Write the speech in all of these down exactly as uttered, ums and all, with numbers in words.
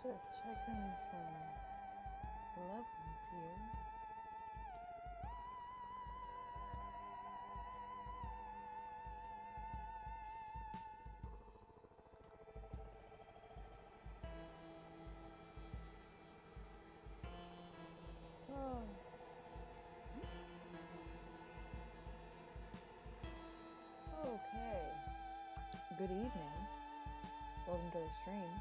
Just checking some levels here. Oh. Okay. Good evening. Welcome to the stream.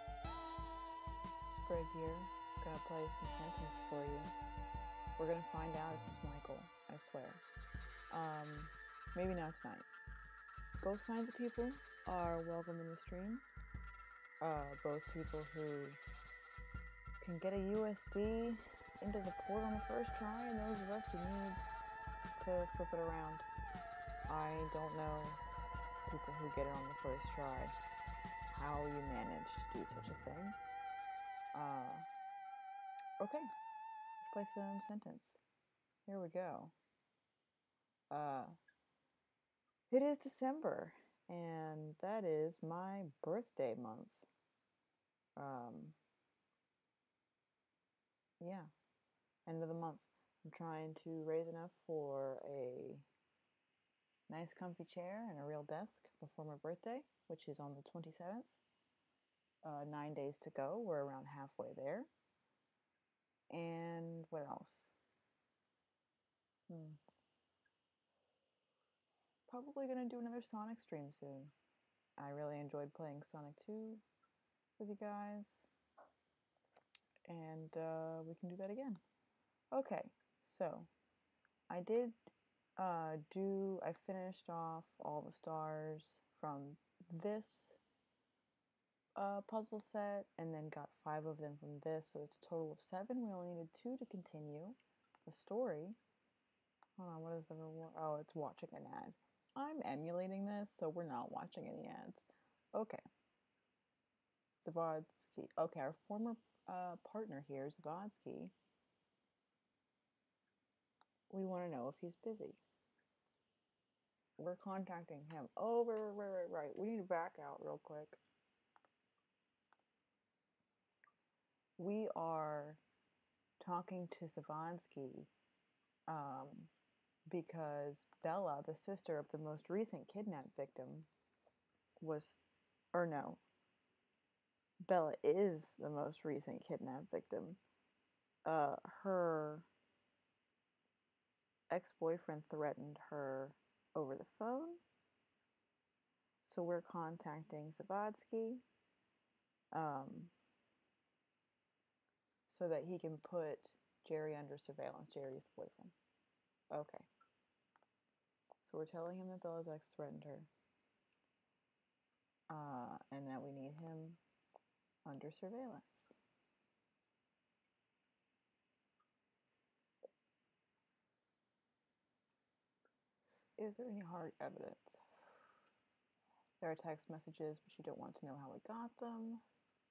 Sprig here. Gonna play some sentence for you. We're gonna find out if it's Michael, I swear. Um, maybe not tonight. Both kinds of people are welcome in the stream. Uh, both people who can get a U S B into the port on the first try, and those of us who need to flip it around. I don't know people who get it on the first try, how you manage to do such a thing. Uh, okay, let's play some sentence. Here we go. Uh, it is December, and that is my birthday month. Um, yeah, end of the month. I'm trying to raise enough for a nice comfy chair and a real desk before my birthday, which is on the twenty-seventh. Uh, nine days to go. We're around halfway there. And what else? Hmm. Probably going to do another Sonic stream soon. I really enjoyed playing Sonic two with you guys. And uh, we can do that again. Okay, so I did uh, do, I finished off all the stars from this uh, puzzle set and then got five of them from this, so it's a total of seven. We only needed two to continue the story. Hold on, what is the reward? Oh, it's watching an ad. I'm emulating this, so we're not watching any ads. Okay. Zavodsky. Okay, our former uh, partner here, Zavodsky. We want to know if he's busy. We're contacting him. Oh, right, right, right, right, right. We need to back out real quick. We are talking to Zavodsky um, because Bella, the sister of the most recent kidnap victim, was, or no, Bella is the most recent kidnap victim. Uh, her ex-boyfriend threatened her over the phone. So we're contacting Zavodsky um, so that he can put Jerry under surveillance. Jerry's the boyfriend. Okay. So we're telling him that Bella's ex threatened her. Uh, and that we need him under surveillance. Is there any hard evidence? There are text messages, but you don't want to know how we got them.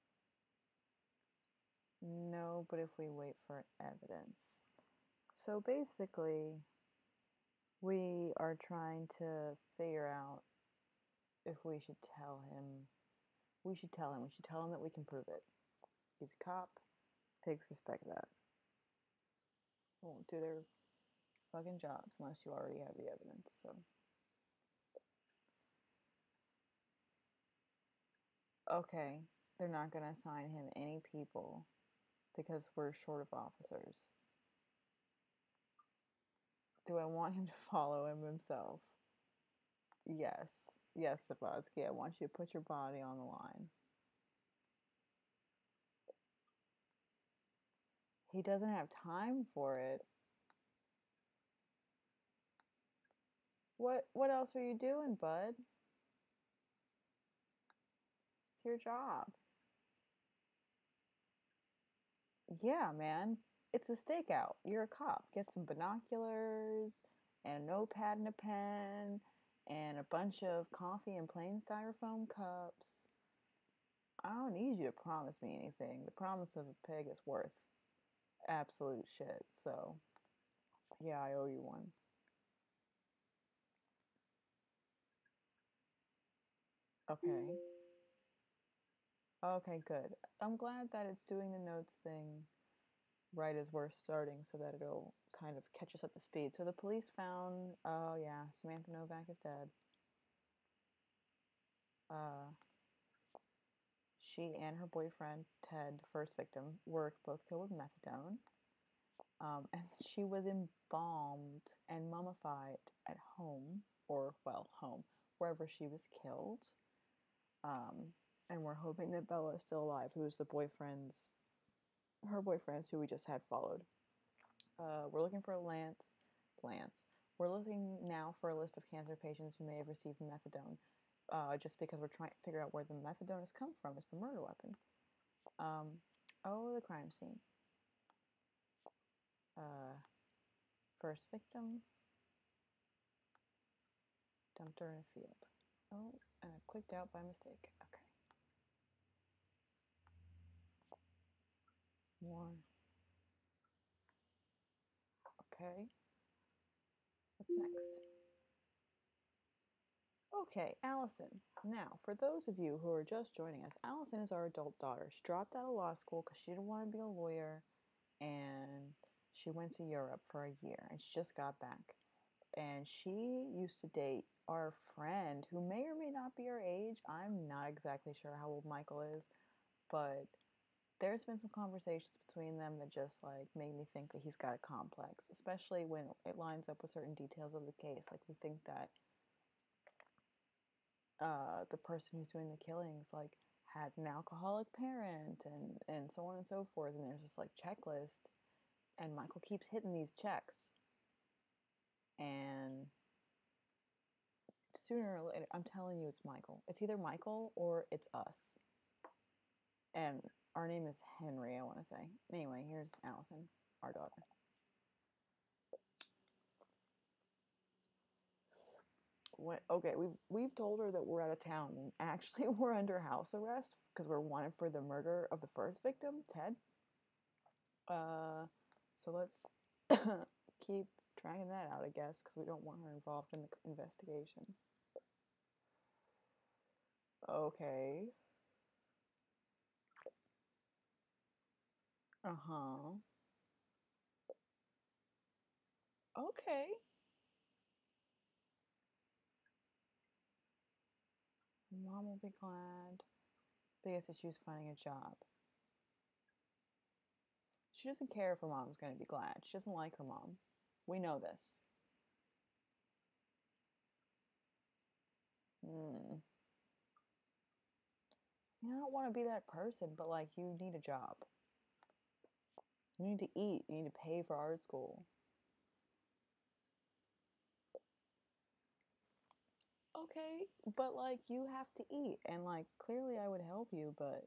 No, but if we wait for evidence. So basically, we are trying to figure out if we should tell him. We should tell him. We should tell him that we can prove it. He's a cop. Pigs respect that. Won't do their fucking jobs unless you already have the evidence, so. Okay, they're not going to assign him any people because we're short of officers. Do I want him to follow him himself? Yes. Yes, Sabatsky, I want you to put your body on the line. He doesn't have time for it. What what else are you doing, bud? It's your job. Yeah, man. It's a stakeout. You're a cop. Get some binoculars and a notepad and a pen and a bunch of coffee in plain styrofoam cups. I don't need you to promise me anything. The promise of a pig is worth absolute shit. So, yeah, I owe you one. Okay. Okay, good. I'm glad that it's doing the notes thing right as we're starting so that it'll kind of catch us up to speed. So the police found, oh yeah, Samantha Novak is dead. Uh, she and her boyfriend, Ted, the first victim, were both killed with methadone. Um, and she was embalmed and mummified at home, or, well, home, wherever she was killed. Um, and we're hoping that Bella is still alive, who's the boyfriend's, her boyfriend's who we just had followed. Uh, we're looking for Lance, Lance. We're looking now for a list of cancer patients who may have received methadone, uh, just because we're trying to figure out where the methadone has come from. It's the murder weapon. Um, oh, the crime scene. Uh, first victim, dumped her in a field. Oh, and I clicked out by mistake. Okay. More. Okay. What's next? Okay, Allison. Now, for those of you who are just joining us, Allison is our adult daughter. She dropped out of law school because she didn't want to be a lawyer, and she went to Europe for a year, and she just got back. And she used to date our friend, who may or may not be her age. I'm not exactly sure how old Michael is, but there's been some conversations between them that just like made me think that he's got a complex, especially when it lines up with certain details of the case. Like we think that uh, the person who's doing the killings like had an alcoholic parent and and so on and so forth. And there's this like checklist, and Michael keeps hitting these checks. And sooner or later, I'm telling you, it's Michael. It's either Michael or it's us. And our name is Henry, I want to say. Anyway, here's Allison, our daughter. What, okay, we've, we've told her that we're out of town. And actually, we're under house arrest because we're wanted for the murder of the first victim, Ted. Uh, so let's keep dragging that out, I guess, because we don't want her involved in the investigation. Okay. Uh-huh. Okay. Mom will be glad. Biggest issue is finding a job. She doesn't care if her mom's going to be glad. She doesn't like her mom. We know this. Hmm. You don't want to be that person, but like you need a job. You need to eat. You need to pay for art school. Okay, but like you have to eat, and like clearly I would help you, but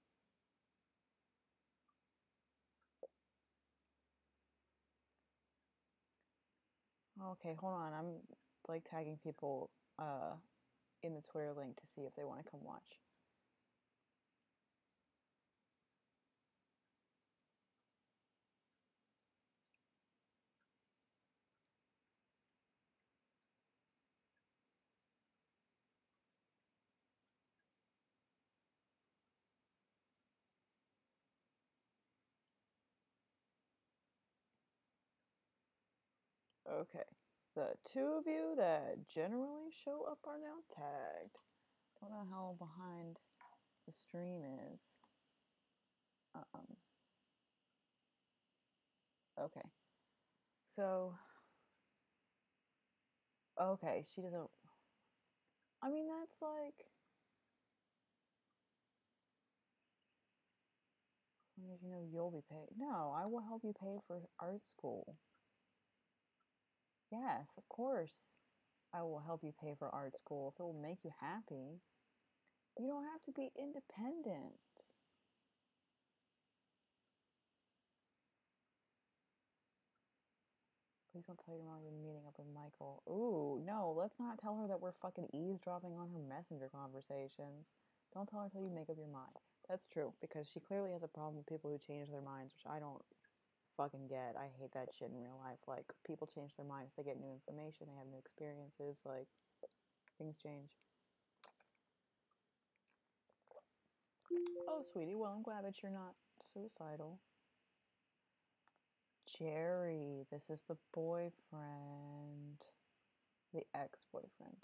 okay, hold on. I'm like tagging people uh in the Twitter link to see if they want to come watch. Okay. The two of you that generally show up are now tagged. Don't know how behind the stream is. Um. Okay. So. Okay, she doesn't. I mean, that's like. As long as you know you'll be paid. No, I will help you pay for art school. Yes, of course. I will help you pay for art school if it will make you happy. You don't have to be independent. Please don't tell your mom you're meeting up with Michael. Ooh, no, let's not tell her that we're fucking eavesdropping on her messenger conversations. Don't tell her until you make up your mind. That's true, because she clearly has a problem with people who change their minds, which I don't fucking get. I hate that shit in real life. Like, people change their minds, they get new information, they have new experiences, like, things change. Oh, sweetie, well, I'm glad that you're not suicidal. Jerry, this is the boyfriend. The ex-boyfriend.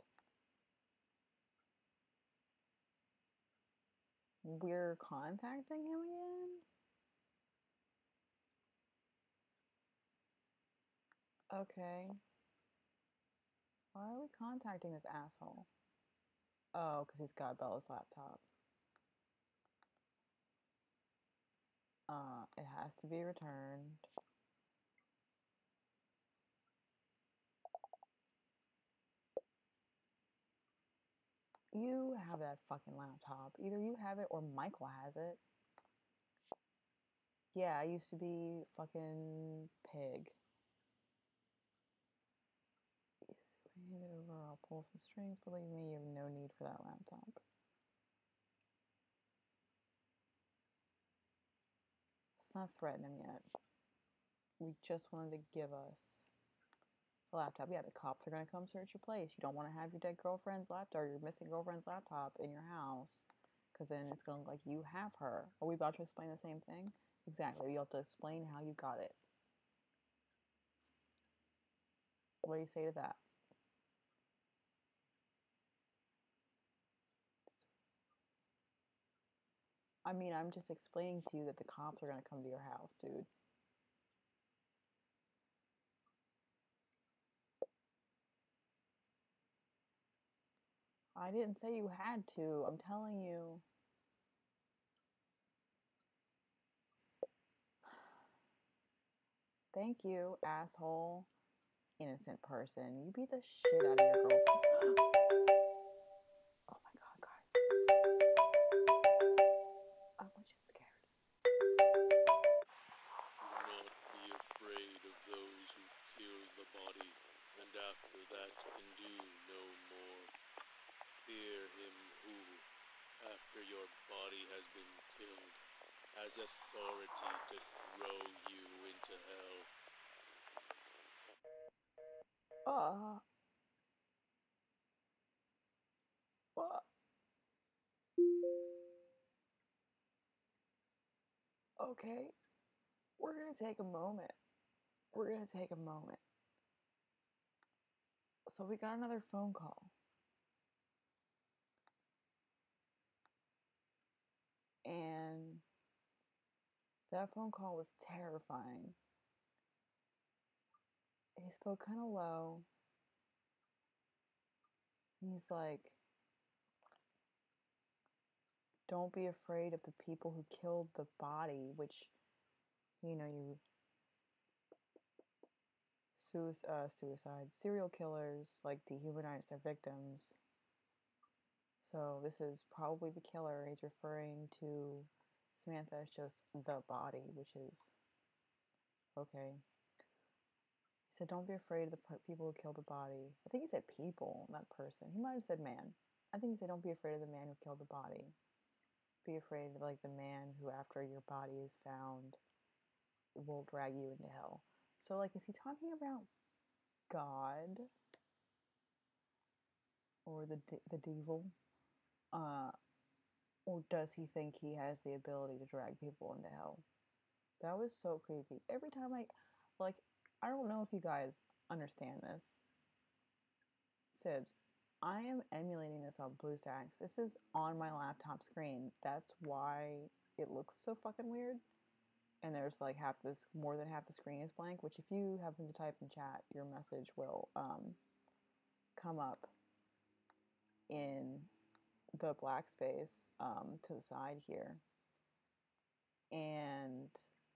We're contacting him again? Okay. Why are we contacting this asshole? Oh, because he's got Bella's laptop. Uh, it has to be returned. You have that fucking laptop. Either you have it or Michael has it. Yeah, I used to be fucking pig. Hand it over, I'll pull some strings. Believe me, you have no need for that laptop. Let's not threaten him yet. We just wanted to give us a laptop. Yeah, the cops are gonna come search your place. You don't want to have your dead girlfriend's laptop or your missing girlfriend's laptop in your house, because then it's gonna look like you have her. Are we about to explain the same thing? Exactly. You have to explain how you got it. What do you say to that? I mean, I'm just explaining to you that the cops are gonna come to your house, dude. I didn't say you had to. I'm telling you. Thank you, asshole. Innocent person. You beat the shit out of your girlfriend. Oh my god, guys. I'm legit scared. Do not be afraid of those who kill the body, and after that can do no more. Fear him who, after your body has been killed, has authority to throw you into hell. Uh, uh. Okay. We're gonna take a moment. We're gonna take a moment. So we got another phone call. And that phone call was terrifying. He spoke kind of low. He's like, don't be afraid of the people who killed the body, which, you know, you suicide, uh, suicide, serial killers like dehumanize their victims. So this is probably the killer. He's referring to Samantha as just the body, which is okay. He said, don't be afraid of the people who killed the body. I think he said people, not person. He might have said man. I think he said, don't be afraid of the man who killed the body. Be afraid of like the man who, after your body is found, will drag you into hell. So, like, is he talking about God or the the devil, uh, or does he think he has the ability to drag people into hell? That was so creepy. Every time I, like, I don't know if you guys understand this, Sibs. I am emulating this on BlueStacks. This is on my laptop screen. That's why it looks so fucking weird. And there's like half this, more than half the screen is blank. Which, if you happen to type in chat, your message will um, come up in the black space um, to the side here. And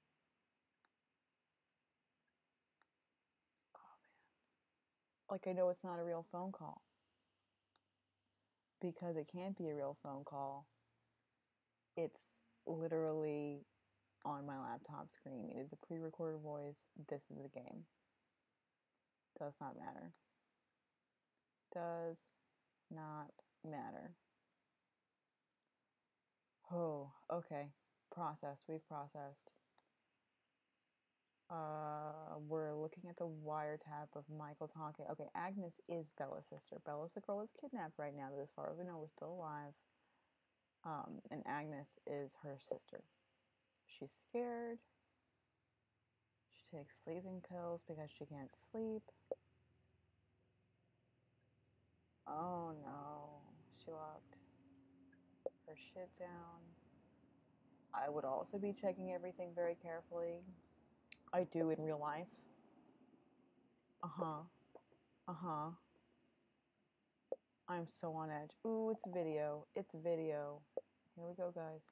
oh man, like, I know it's not a real phone call because it can't be a real phone call. It's literally on my laptop screen. It is a pre-recorded voice. This is a game. Does not matter. Does not matter. Oh, okay. Processed. We've processed. Uh, we're looking at the wiretap of Michael talking. Okay, Agnes is Bella's sister. Bella's the girl that's kidnapped right now, but as far as we know, we're still alive. Um, and Agnes is her sister. She's scared. She takes sleeping pills because she can't sleep. Oh no, she locked her shit down. I would also be checking everything very carefully. I do in real life. Uh-huh. Uh-huh. I'm so on edge. Ooh, it's video. It's video. Here we go, guys.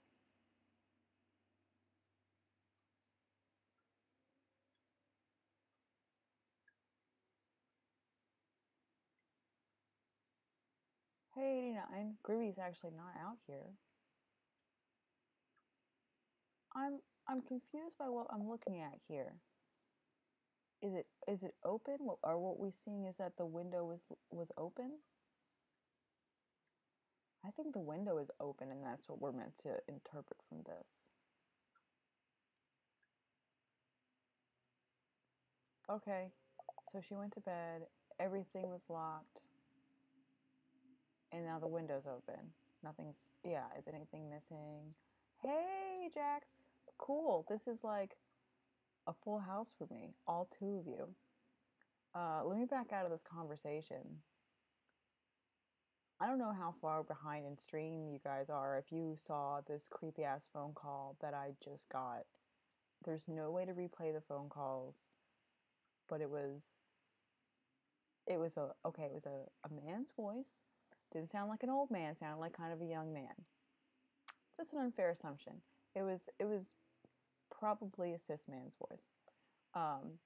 Hey, eighty-nine. Groovy's actually not out here. I'm I'm confused by what I'm looking at here. Is it is it open? Or what we're seeing is that the window was was open? I think the window is open, and that's what we're meant to interpret from this. Okay, so she went to bed. Everything was locked, and now the window's open. Nothing's. Yeah, is anything missing? Hey, Jax. Cool. This is like a full house for me. All two of you. Uh, let me back out of this conversation. I don't know how far behind in stream you guys are. If you saw this creepy ass phone call that I just got, there's no way to replay the phone calls, but it was, it was a okay. It was a, a man's voice. Didn't sound like an old man. Sounded like kind of a young man. That's an unfair assumption. It was it was probably a cis man's voice. Um,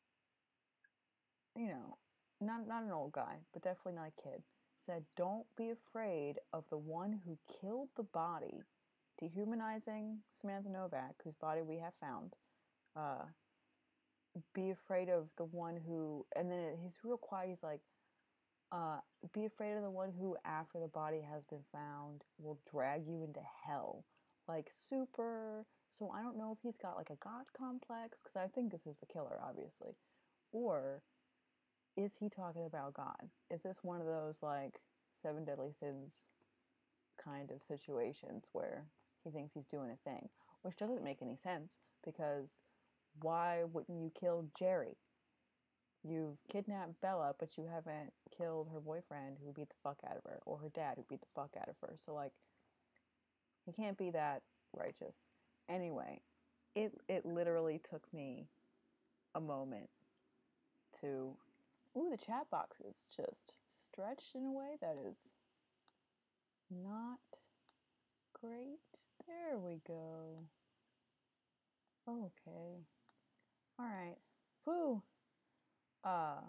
you know, not not an old guy, but definitely not a kid. Said, "Don't be afraid of the one who killed the body," dehumanizing Samantha Novak, whose body we have found. Uh, be afraid of the one who, and then he's real quiet. He's like, uh, "Be afraid of the one who, after the body has been found, will drag you into hell." Like super. So I don't know if he's got like a god complex, because I think this is the killer, obviously, or is he talking about God? Is this one of those like seven deadly sins kind of situations where he thinks he's doing a thing, which doesn't make any sense because why wouldn't you kill Jerry? You've kidnapped Bella, but you haven't killed her boyfriend who beat the fuck out of her, or her dad who beat the fuck out of her. So like, he can't be that righteous. Anyway, it it literally took me a moment to. Ooh, the chat box is just stretched in a way that is not great. There we go. Okay. All right. Whew. Uh.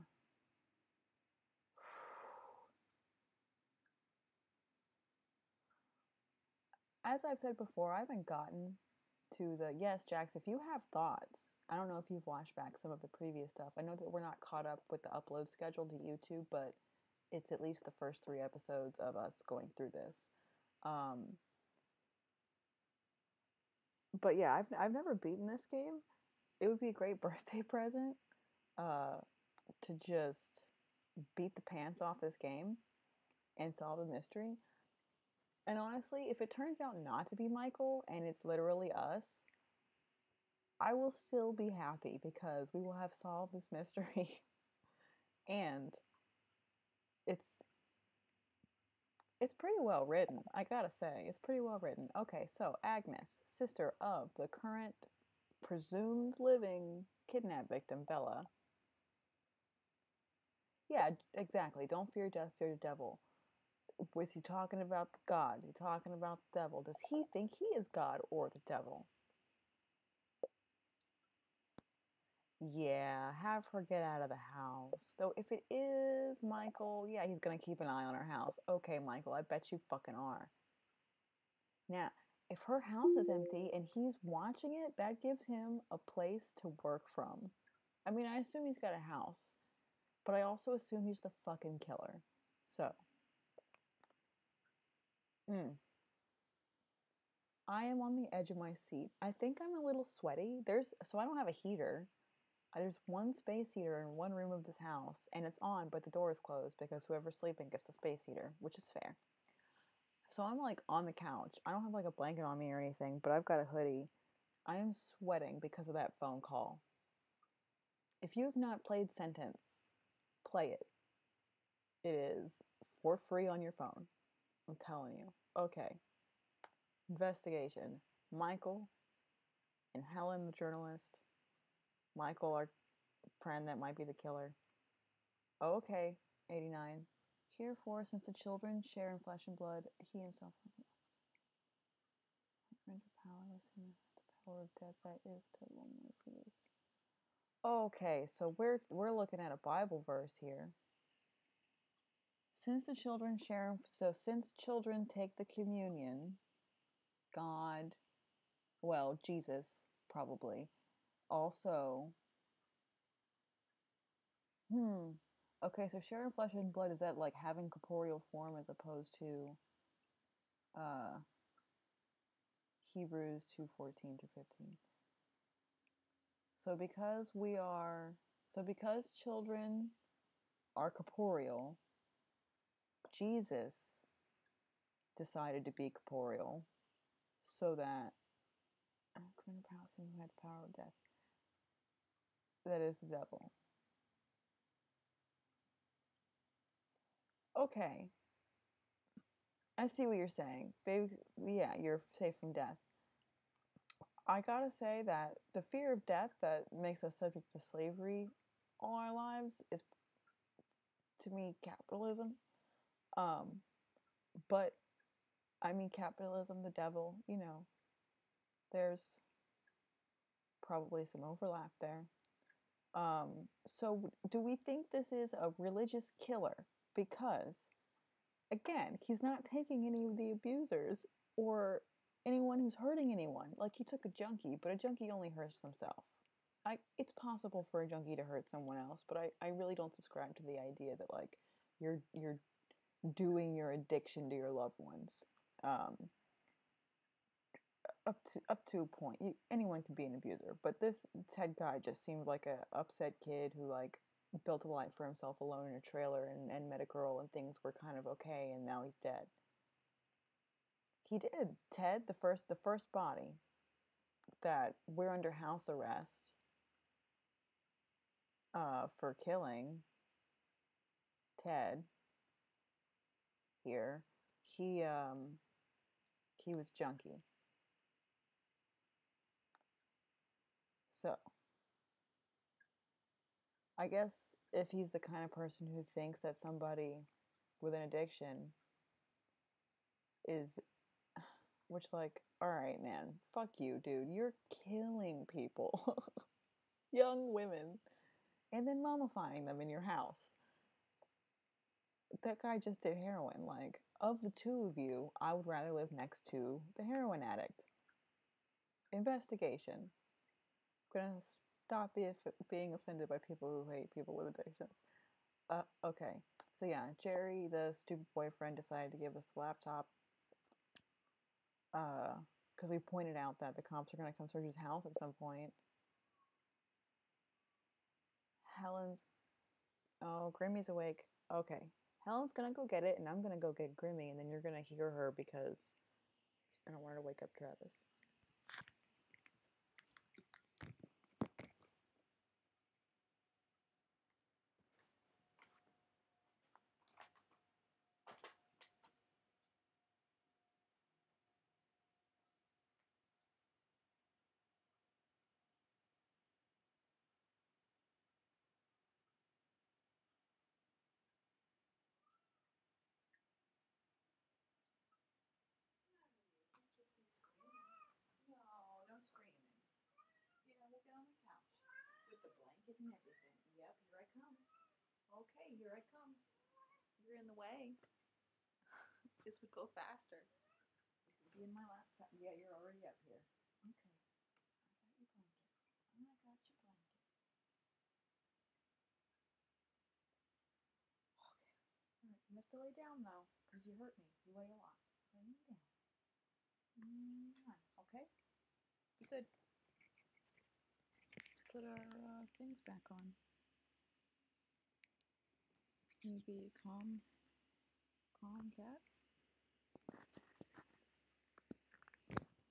As I've said before, I haven't gotten to the yes, Jax. If you have thoughts, I don't know if you've watched back some of the previous stuff. I know that we're not caught up with the upload schedule to YouTube, but it's at least the first three episodes of us going through this. Um, but yeah, I've I've never beaten this game. It would be a great birthday present uh, to just beat the pants off this game and solve the mystery. And honestly, if it turns out not to be Michael and it's literally us, I will still be happy because we will have solved this mystery. And it's it's pretty well written, I gotta say. It's pretty well written. Okay, so Agnes, sister of the current presumed living kidnap victim, Bella. Yeah, exactly. Don't fear death, fear the devil. Was he talking about God? Is he talking about the devil? Does he think he is God or the devil? Yeah, have her get out of the house. Though if it is Michael, yeah, he's gonna keep an eye on her house. Okay, Michael, I bet you fucking are. Now, if her house is empty and he's watching it, that gives him a place to work from. I mean, I assume he's got a house, but I also assume he's the fucking killer. So, mm, I am on the edge of my seat. I think I'm a little sweaty. There's so I don't have a heater. There's one space heater in one room of this house, and it's on, but the door is closed because whoever's sleeping gets the space heater, which is fair. So I'm like on the couch. I don't have like a blanket on me or anything, but I've got a hoodie. I am sweating because of that phone call. If you have not played Sentence, play it. It is for free on your phone. I'm telling you. Okay. Investigation. Michael and Helen, the journalist. Michael, our friend that might be the killer. Okay. eighty-nine. Herefore, since the children share in flesh and blood, he himself rendered powerless in the power of death that is the one previous. Okay, so we're we're looking at a Bible verse here. Since the children share, so since children take the communion, God, well, Jesus probably, also, hmm, okay, so share in flesh and blood, is that like having corporeal form as opposed to uh, Hebrews two fourteen through fifteen? So because we are, so because children are corporeal, Jesus decided to be corporeal so that criminal power who had the power of death. That is the devil. Okay. I see what you're saying. Baby, yeah, you're safe from death. I gotta say that the fear of death that makes us subject to slavery all our lives is, to me, capitalism. Um, but, I mean, capitalism, the devil, you know, there's probably some overlap there. Um, so do we think this is a religious killer? Because, again, he's not taking any of the abusers or anyone who's hurting anyone. Like, he took a junkie, but a junkie only hurts themselves. I, it's possible for a junkie to hurt someone else, but I, I really don't subscribe to the idea that, like, you're you're doing your addiction to your loved ones. Um, up to up to a point, you, anyone can be an abuser, but this Ted guy just seemed like a upset kid who like built a life for himself alone in a trailer and, and met a girl and things were kind of okay, and now he's dead. He did. Ted, the first the first body that we're under house arrest uh, for killing Ted here. He um he was junkie. So I guess if he's the kind of person who thinks that somebody with an addiction is, which, like, all right, man, fuck you, dude. You're killing people, young women, and then mummifying them in your house. That guy just did heroin. Like, of the two of you, I would rather live next to the heroin addict. Investigation. I'm gonna stop be being offended by people who hate people with addictions. Uh, okay. So yeah, Jerry, the stupid boyfriend, decided to give us the laptop. Uh, because we pointed out that the cops are gonna come search his house at some point. Helen's, oh, Grimmy's awake. Okay. Helen's gonna go get it, and I'm gonna go get Grimmy, and then you're gonna hear her because I don't want her to wake up Travis. Just be screaming. No, no screaming. Yeah, we'll get on the couch with the blanket and everything. Yep, here I come. Okay, here I come. You're in the way. This would go faster. You can be in my laptop. Yeah, you're already up here. Okay. I got your blanket. I got your blanket. Okay. Alright, you have to lay down though, because you hurt me. You weigh a lot. Lay me down. Okay? You good. Put our uh, things back on. Can you be a calm, calm cat?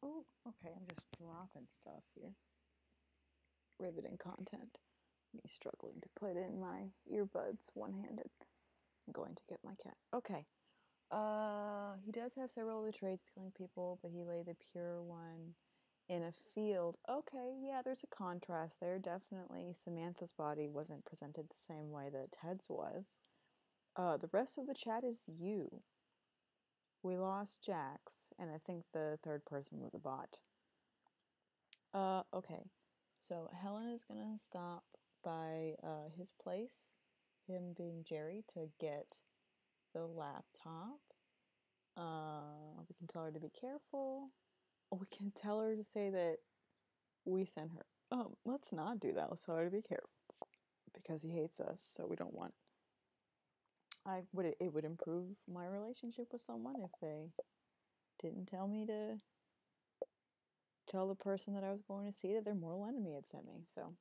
Oh, okay, I'm just dropping stuff here. Riveting content. Me struggling to put in my earbuds one-handed. I'm going to get my cat. Okay. Uh, he does have several of the traits killing people, but he laid the pure one in a field. Okay, yeah, there's a contrast there. Definitely, Samantha's body wasn't presented the same way that Ted's was. Uh, the rest of the chat is you. We lost Jax, and I think the third person was a bot. Uh, okay. So Helen is gonna stop by uh, his place, him being Jerry, to get the laptop. Uh, we can tell her to be careful. Or we can tell her to say that we sent her. Um, let's not do that. Let's tell her to be careful because he hates us, so we don't want. I would it, it would improve my relationship with someone if they didn't tell me to tell the person that I was going to see that their mortal enemy had sent me. So.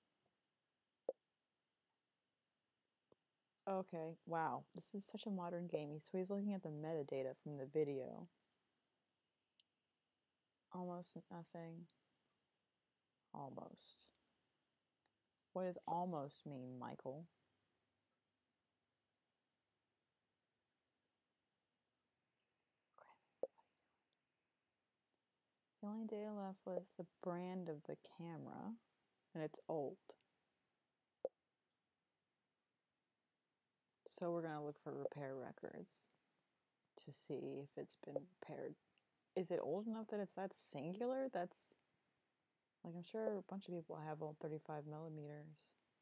Okay, wow. This is such a modern game. So he's looking at the metadata from the video. Almost nothing. Almost. What does almost mean, Michael? The only data left was the brand of the camera, and it's old. So we're going to look for repair records to see if it's been repaired. Is it old enough that it's that singular? That's, like, I'm sure a bunch of people have old thirty-five millimeters.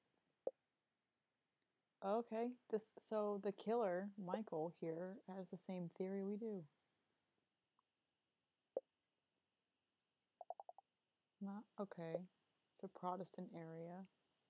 Okay, this so the killer, Michael, here has the same theory we do. Not okay. It's a Protestant area.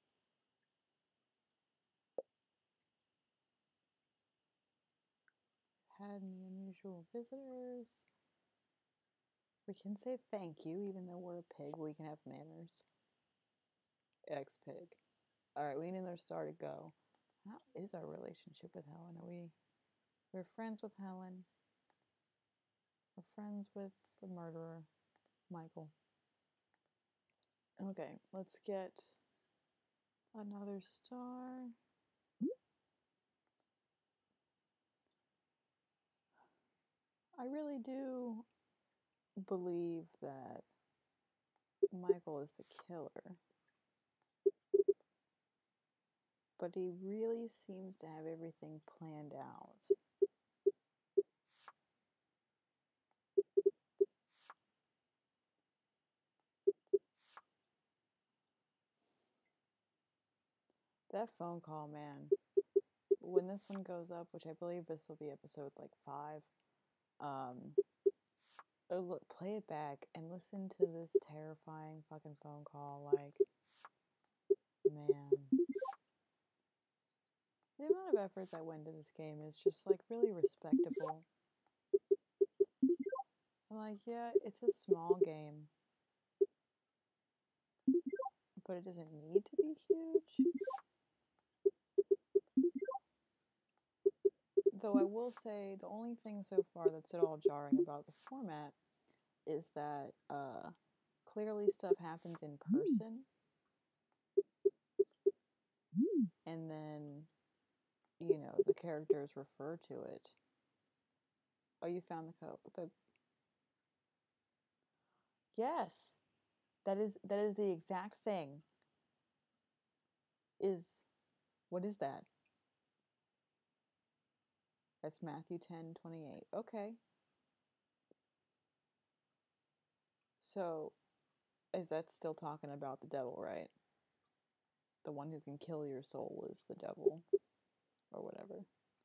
Had any unusual visitors? We can say thank you, even though we're a pig. We can have manners. Ex-pig. All right, we need another star to go. How is our relationship with Helen? Are we? We're friends with Helen. We're friends with the murderer, Michael. Okay, let's get another star. I really do believe that Michael is the killer. But he really seems to have everything planned out. That phone call, man. When this one goes up, which I believe this will be episode like five, um, oh, look, play it back and listen to this terrifying fucking phone call. Like, man. The amount of effort that went into this game is just like really respectable. I'm like, yeah, it's a small game, but it doesn't need to be huge. Though I will say the only thing so far that's at all jarring about the format is that uh, clearly stuff happens in person, and then, you know, the characters refer to it. Oh, you found the code. The yes, that is that is the exact thing. Is what is that? That's Matthew ten twenty-eight. Okay. So, is that still talking about the devil, right? The one who can kill your soul is the devil, or whatever.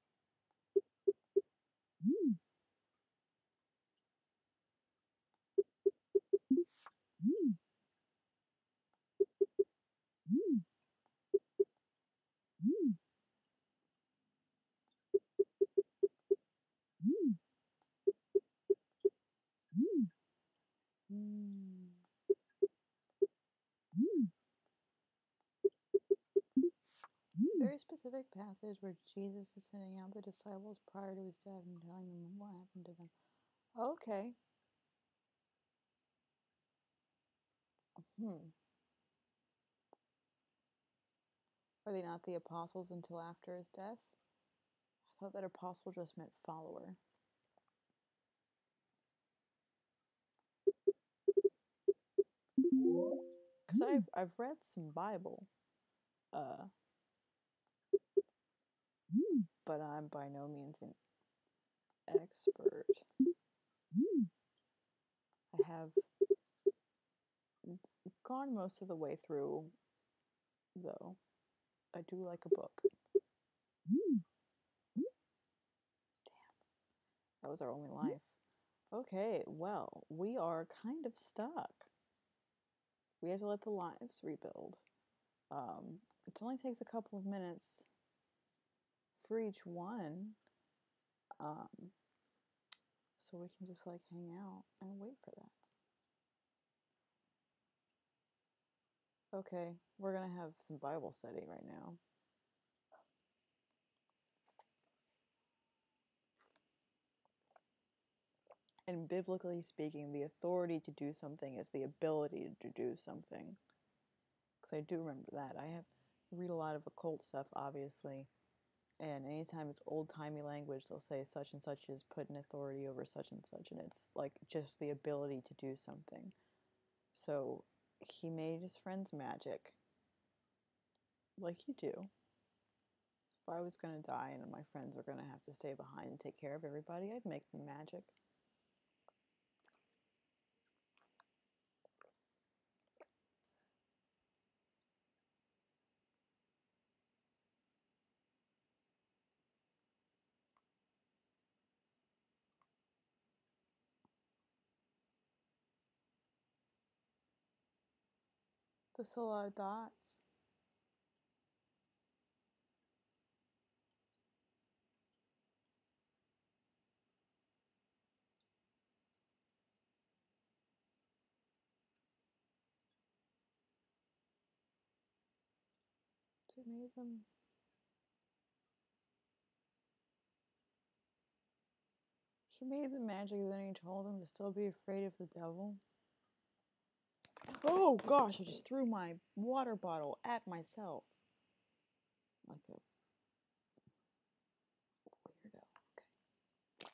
Hmm. Very specific passage where Jesus is sending out the disciples prior to his death and telling them what happened to them. Okay. Hmm. Are they not the apostles until after his death? I thought that apostle just meant follower. Because I've, I've read some Bible, uh, but I'm by no means an expert. I have gone most of the way through, though. I do like a book. Damn. That was our only life. Okay, well, we are kind of stuck. We have to let the lives rebuild. Um, it only takes a couple of minutes for each one. Um, so we can just like hang out and wait for that. Okay, we're gonna have some Bible study right now. And biblically speaking, the authority to do something is the ability to do something. Because I do remember that. I have read a lot of occult stuff, obviously. And anytime it's old-timey language, they'll say such and such is put in authority over such and such. And it's like just the ability to do something. So he made his friends magic. Like you do. If I was going to die and my friends were going to have to stay behind and take care of everybody, I'd make them magic. Just a lot of dots. He made them. He made them magic, then he told them to still be afraid of the devil. Oh gosh, I just threw my water bottle at myself. Like a weirdo. Okay.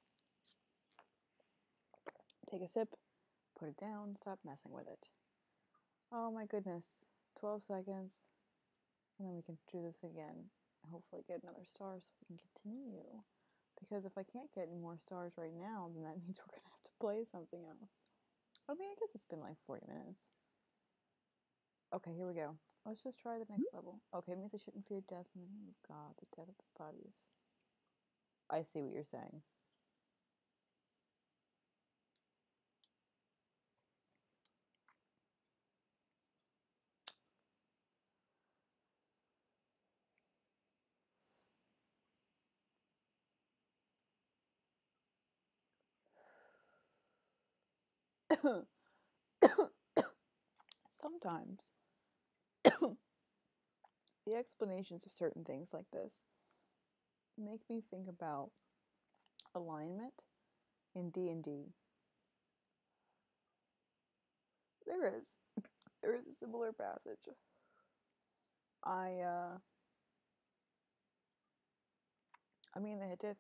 Take a sip, put it down, stop messing with it. Oh my goodness. twelve seconds. And then we can do this again. Hopefully get another star so we can continue. Because if I can't get any more stars right now, then that means we're going to have to play something else. I mean, I guess it's been like forty minutes. Okay, here we go. Let's just try the next level. Okay, means I shouldn't fear death in the name of God, the death of the bodies. I see what you're saying. Sometimes the explanations of certain things like this make me think about alignment in D and D. There is. There is a similar passage. I, uh... I mean, they had to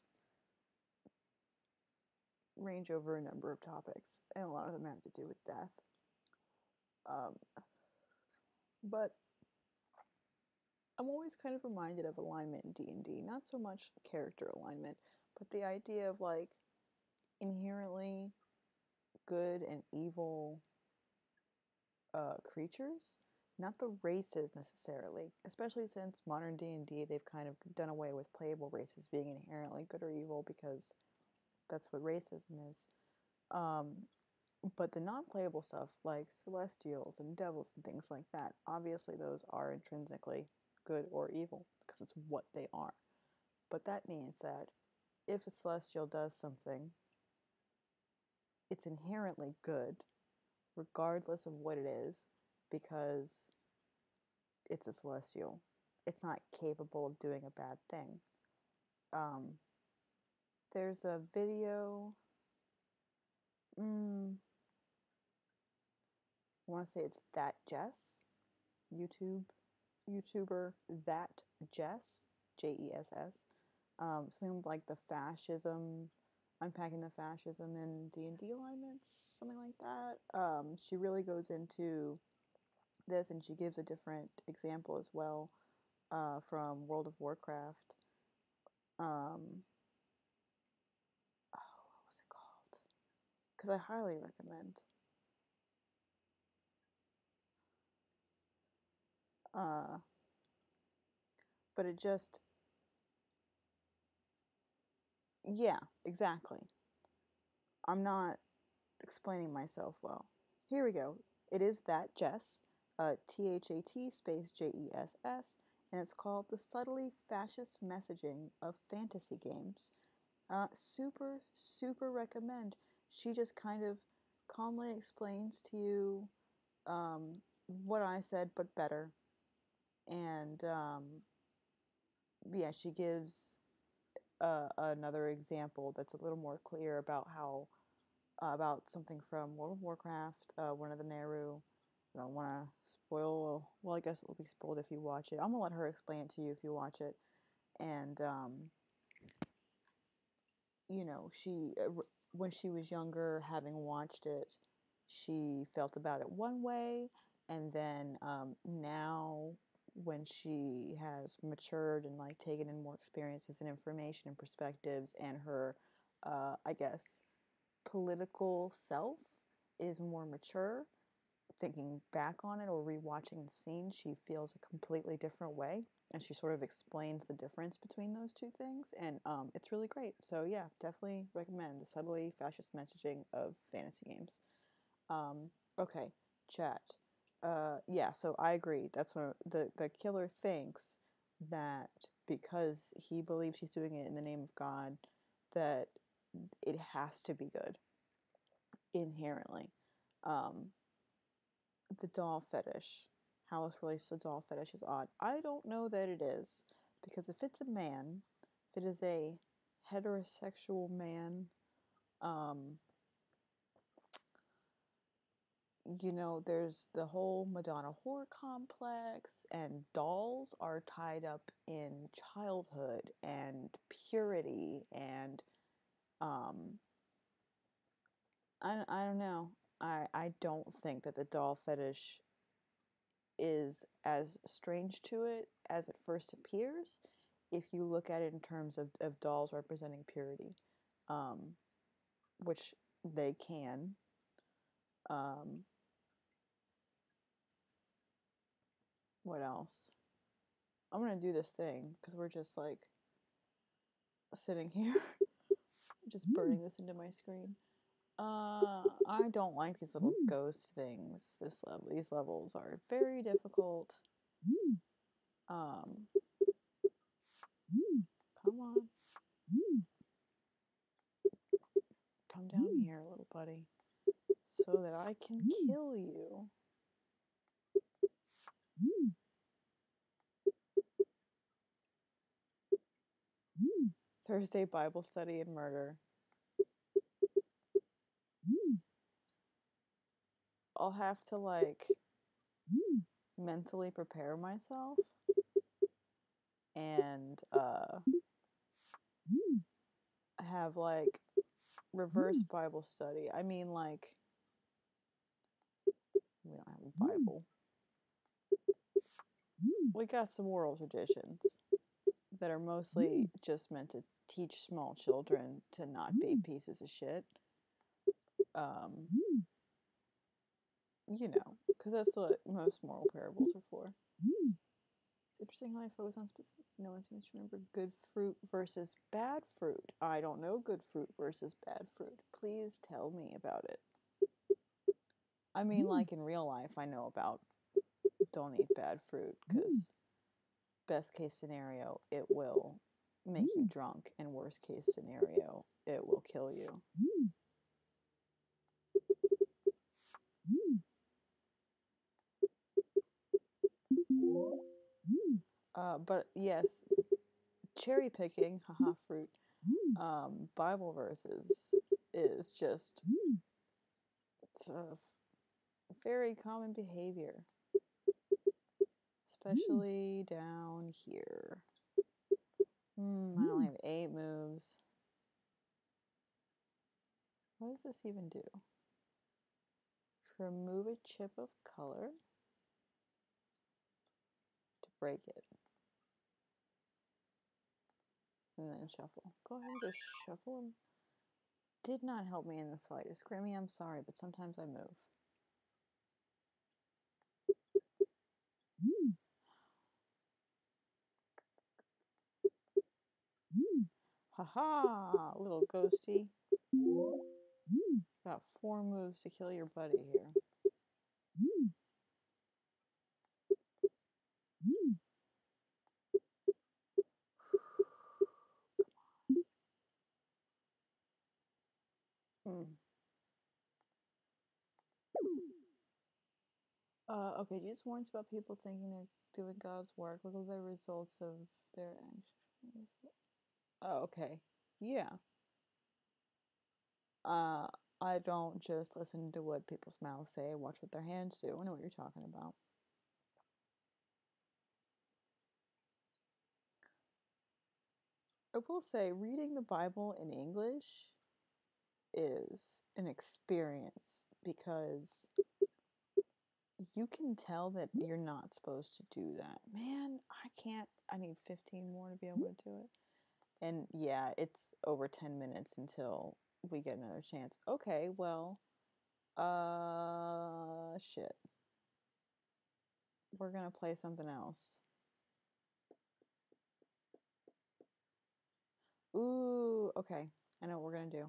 range over a number of topics, and a lot of them have to do with death. Um... But I'm always kind of reminded of alignment in D and D. Not so much character alignment, but the idea of, like, inherently good and evil uh, creatures. Not the races, necessarily. Especially since modern D and D, they've kind of done away with playable races being inherently good or evil, because that's what racism is. Um, but the non-playable stuff, like celestials and devils and things like that, obviously those are intrinsically good or evil, because it's what they are. But that means that if a celestial does something, it's inherently good, regardless of what it is, because it's a celestial. It's not capable of doing a bad thing. Um, there's a video. Mm, I want to say it's That Jess, YouTube, YouTuber That Jess, J E S S. Um, something like the fascism, unpacking the fascism in D and D alignments, something like that. Um, she really goes into this, and she gives a different example as well uh, from World of Warcraft. Um, oh, what was it called? Because I highly recommend. Uh, but it just, yeah, exactly. I'm not explaining myself well. Here we go. It is That Jess, uh, T H A T space J E S S, and it's called The Subtly Fascist Messaging of Fantasy Games. Uh, super, super recommend. She just kind of calmly explains to you um, what I said, but better. And um, yeah, she gives uh, another example that's a little more clear about how uh, about something from World of Warcraft, uh, one of the Nehru. I don't want to spoil. Well, I guess it will be spoiled if you watch it. I'm gonna let her explain it to you if you watch it. And um, you know, she uh, when she was younger, having watched it, she felt about it one way, and then um, now when she has matured and like taken in more experiences and information and perspectives, and her, uh, I guess, political self is more mature, thinking back on it or rewatching the scene, she feels a completely different way, and she sort of explains the difference between those two things, and um, it's really great. So yeah, definitely recommend The Subtly Fascist Messaging of Fantasy Games. Um, okay, chat. Uh, yeah, so I agree. That's what the the killer thinks, that because he believes he's doing it in the name of God, that it has to be good inherently. Um, the doll fetish, how this relates to the doll fetish is odd. I don't know that it is, because if it's a man, if it is a heterosexual man, um, you know, there's the whole Madonna whore complex, and dolls are tied up in childhood and purity, and um, I, I don't know. I, I don't think that the doll fetish is as strange to it as it first appears if you look at it in terms of, of dolls representing purity, um, which they can. Um, what else? I'm going to do this thing because we're just like sitting here, just burning this into my screen. Uh, I don't like these little ghost things. This level, these levels are very difficult. Um, come on. Come down here, little buddy, so that I can kill you. Thursday Bible study and murder. I'll have to like mentally prepare myself and uh, have like reverse Bible study. I mean, like, we don't have a Bible. We got some oral traditions that are mostly just meant to teach small children to not be pieces of shit. Um, you know, because that's what most moral parables are for. It's interesting how I focus on specific. No one seems to remember good fruit versus bad fruit. I don't know good fruit versus bad fruit. Please tell me about it. I mean, like in real life, I know about don't eat bad fruit because best case scenario, it will make you drunk, and worst case scenario, it will kill you. Uh, but yes, cherry picking, haha, fruit, um, Bible verses is just it's a very common behavior. Especially down here. Hmm, I only have eight moves. What does this even do? To remove a chip of color. To break it. And then shuffle. Go ahead and just shuffle them. Did not help me in the slightest. Grammy, I'm sorry, but sometimes I move. Haha, little ghosty. Got four moves to kill your buddy here. Hmm. Uh, okay, just warns about people thinking they're doing God's work. Look at the results of their actions. Oh, okay. Yeah. Uh, I don't just listen to what people's mouths say. Watch what their hands do. I know what you're talking about. I will say, reading the Bible in English is an experience because you can tell that you're not supposed to do that. Man, I can't. I need fifteen more to be able to do it. And yeah, it's over ten minutes until we get another chance. Okay, well, uh, shit. We're gonna play something else. Ooh, okay. I know what we're gonna do.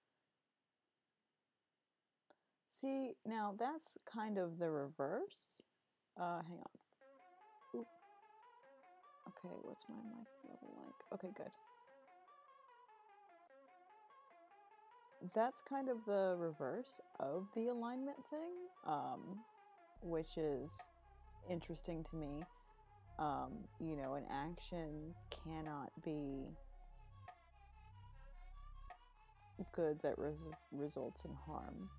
See, now that's kind of the reverse. Uh, hang on. Ooh. Okay, what's my mic level like? Okay, good. That's kind of the reverse of the alignment thing, um, which is interesting to me. Um, you know, an action cannot be good that res results in harm.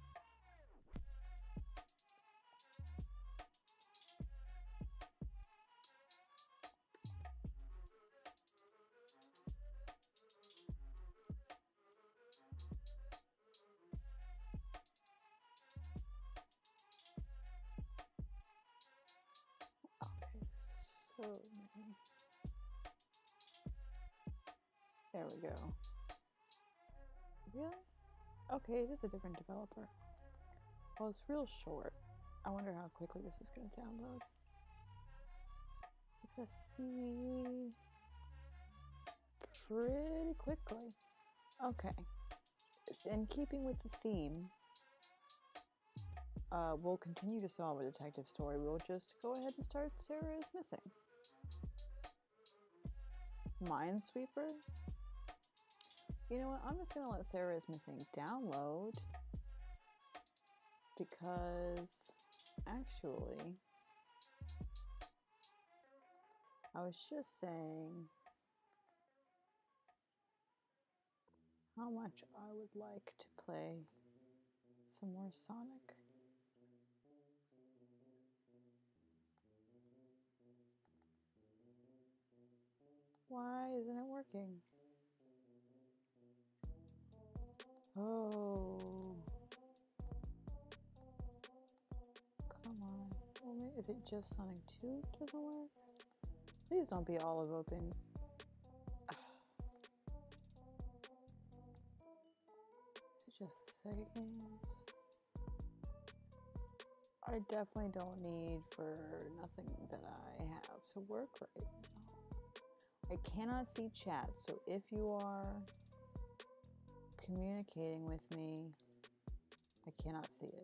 Okay, so many. There we go. Really? Okay, it is a different developer. Well, it's real short. I wonder how quickly this is going to download. Let's see. Pretty quickly. Okay. In keeping with the theme, uh, we'll continue to solve a detective story. We'll just go ahead and start Sarah is Missing. Minesweeper? You know what? I'm just going to let Sarah is Missing download because actually I was just saying how much I would like to play some more Sonic. Why isn't it working? Oh. Come on. Well, maybe, is it just Sonic two doesn't work? Please don't be Olive Open. Is it just the Sega games? I definitely don't need for nothing that I have to work right now. I cannot see chat, so if you are communicating with me, I cannot see it.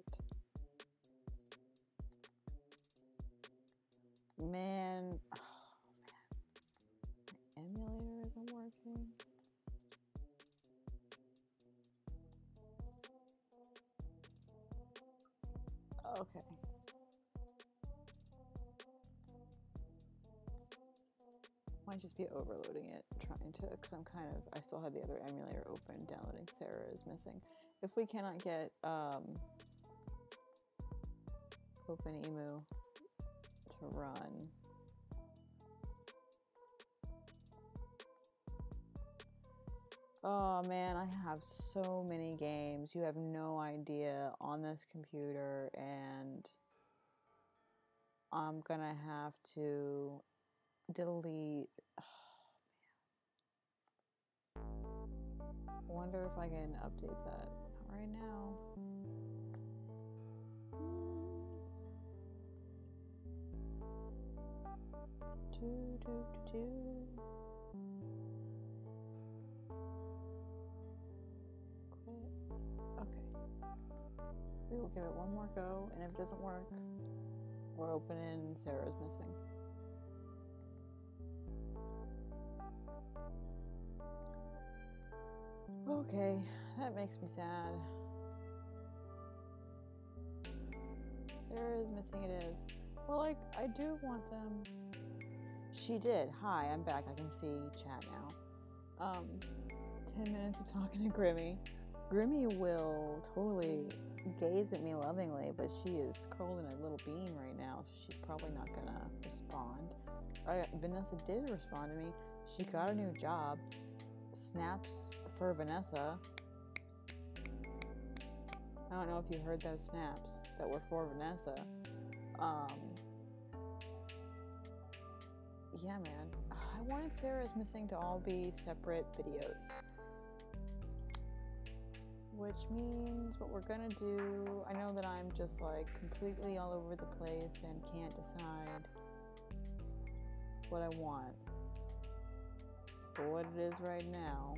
Man, oh man, my emulator isn't working. Okay. Might just be overloading it, trying to, because I'm kind of, I still have the other emulator open, downloading Sarah is Missing. If we cannot get, um, Open emu to run. Oh man, I have so many games. You have no idea on this computer, and I'm gonna have to delete. Oh, man. I wonder if I can update that. Not right now. Do, do, do, do. Okay. We will give it one more go, and if it doesn't work, we're opening Sarah's missing. Okay, that makes me sad. Sarah's missing it is. Well, like, I do want them. She did. Hi, I'm back. I can see chat now. Um, ten minutes of talking to Grimmy. Grimmy will totally gaze at me lovingly, but she is curled in a little bean right now, so she's probably not gonna respond. Uh, Vanessa did respond to me. She got a new job. Snaps for Vanessa. I don't know if you heard those snaps that were for Vanessa. Um, yeah, man. I wanted Sarah's Missing to all be separate videos. Which means what we're gonna do, I know that I'm just like completely all over the place and can't decide what I want. But what it is right now,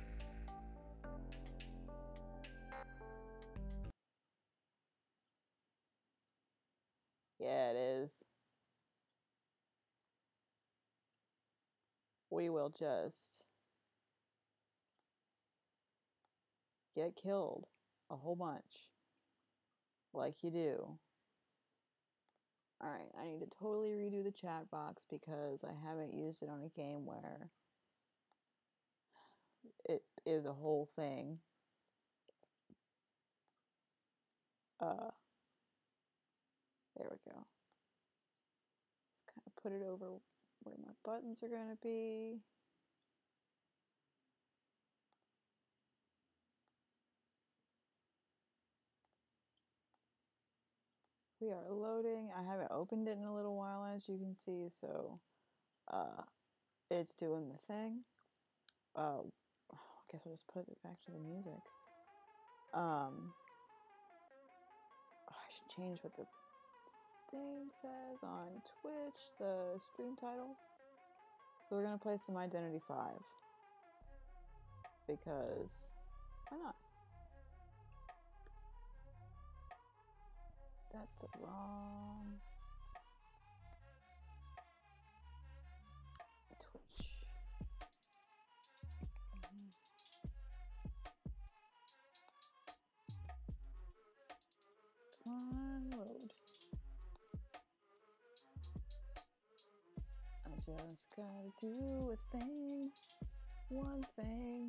yeah, it is. We will just get killed a whole bunch, like you do. Alright, I need to totally redo the chat box because I haven't used it on a game where it is a whole thing. Uh, there we go. Just kind of put it over where my buttons are going to be. We are loading. I haven't opened it in a little while, as you can see, so uh, it's doing the thing. Uh, I guess I'll just put it back to the music. Um, I should change what the thing says on Twitch, the stream title. So we're going to play some Identity five. Because, why not? That's the wrong Twitch. Mm-hmm. Unload. I just gotta do a thing, one thing.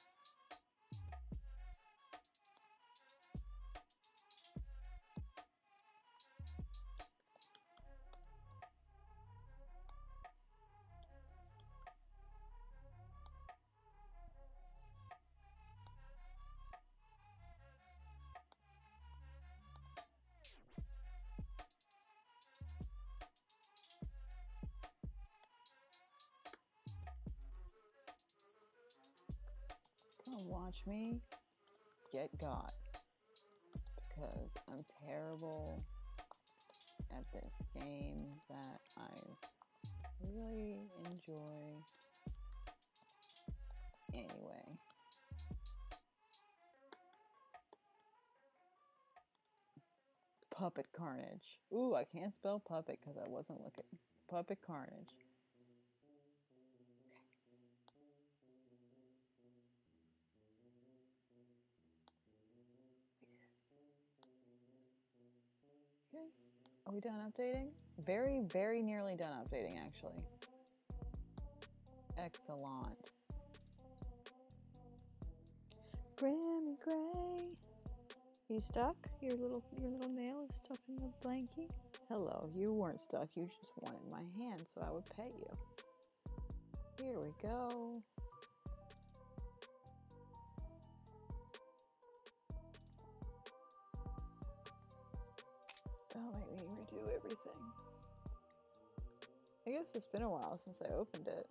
Come watch me get got, because I'm terrible at this game that I really enjoy anyway. Puppet Carnage. Ooh, I can't spell puppet because I wasn't looking. Puppet Carnage. Okay. Are we done updating? Very, very nearly done updating, actually. Excellent. Grammy Gray. You stuck? Your little your little nail is stuck in the blankie? Hello, you weren't stuck. You just wanted my hand so I would pet you. Here we go. Don't make me redo everything. I guess it's been a while since I opened it.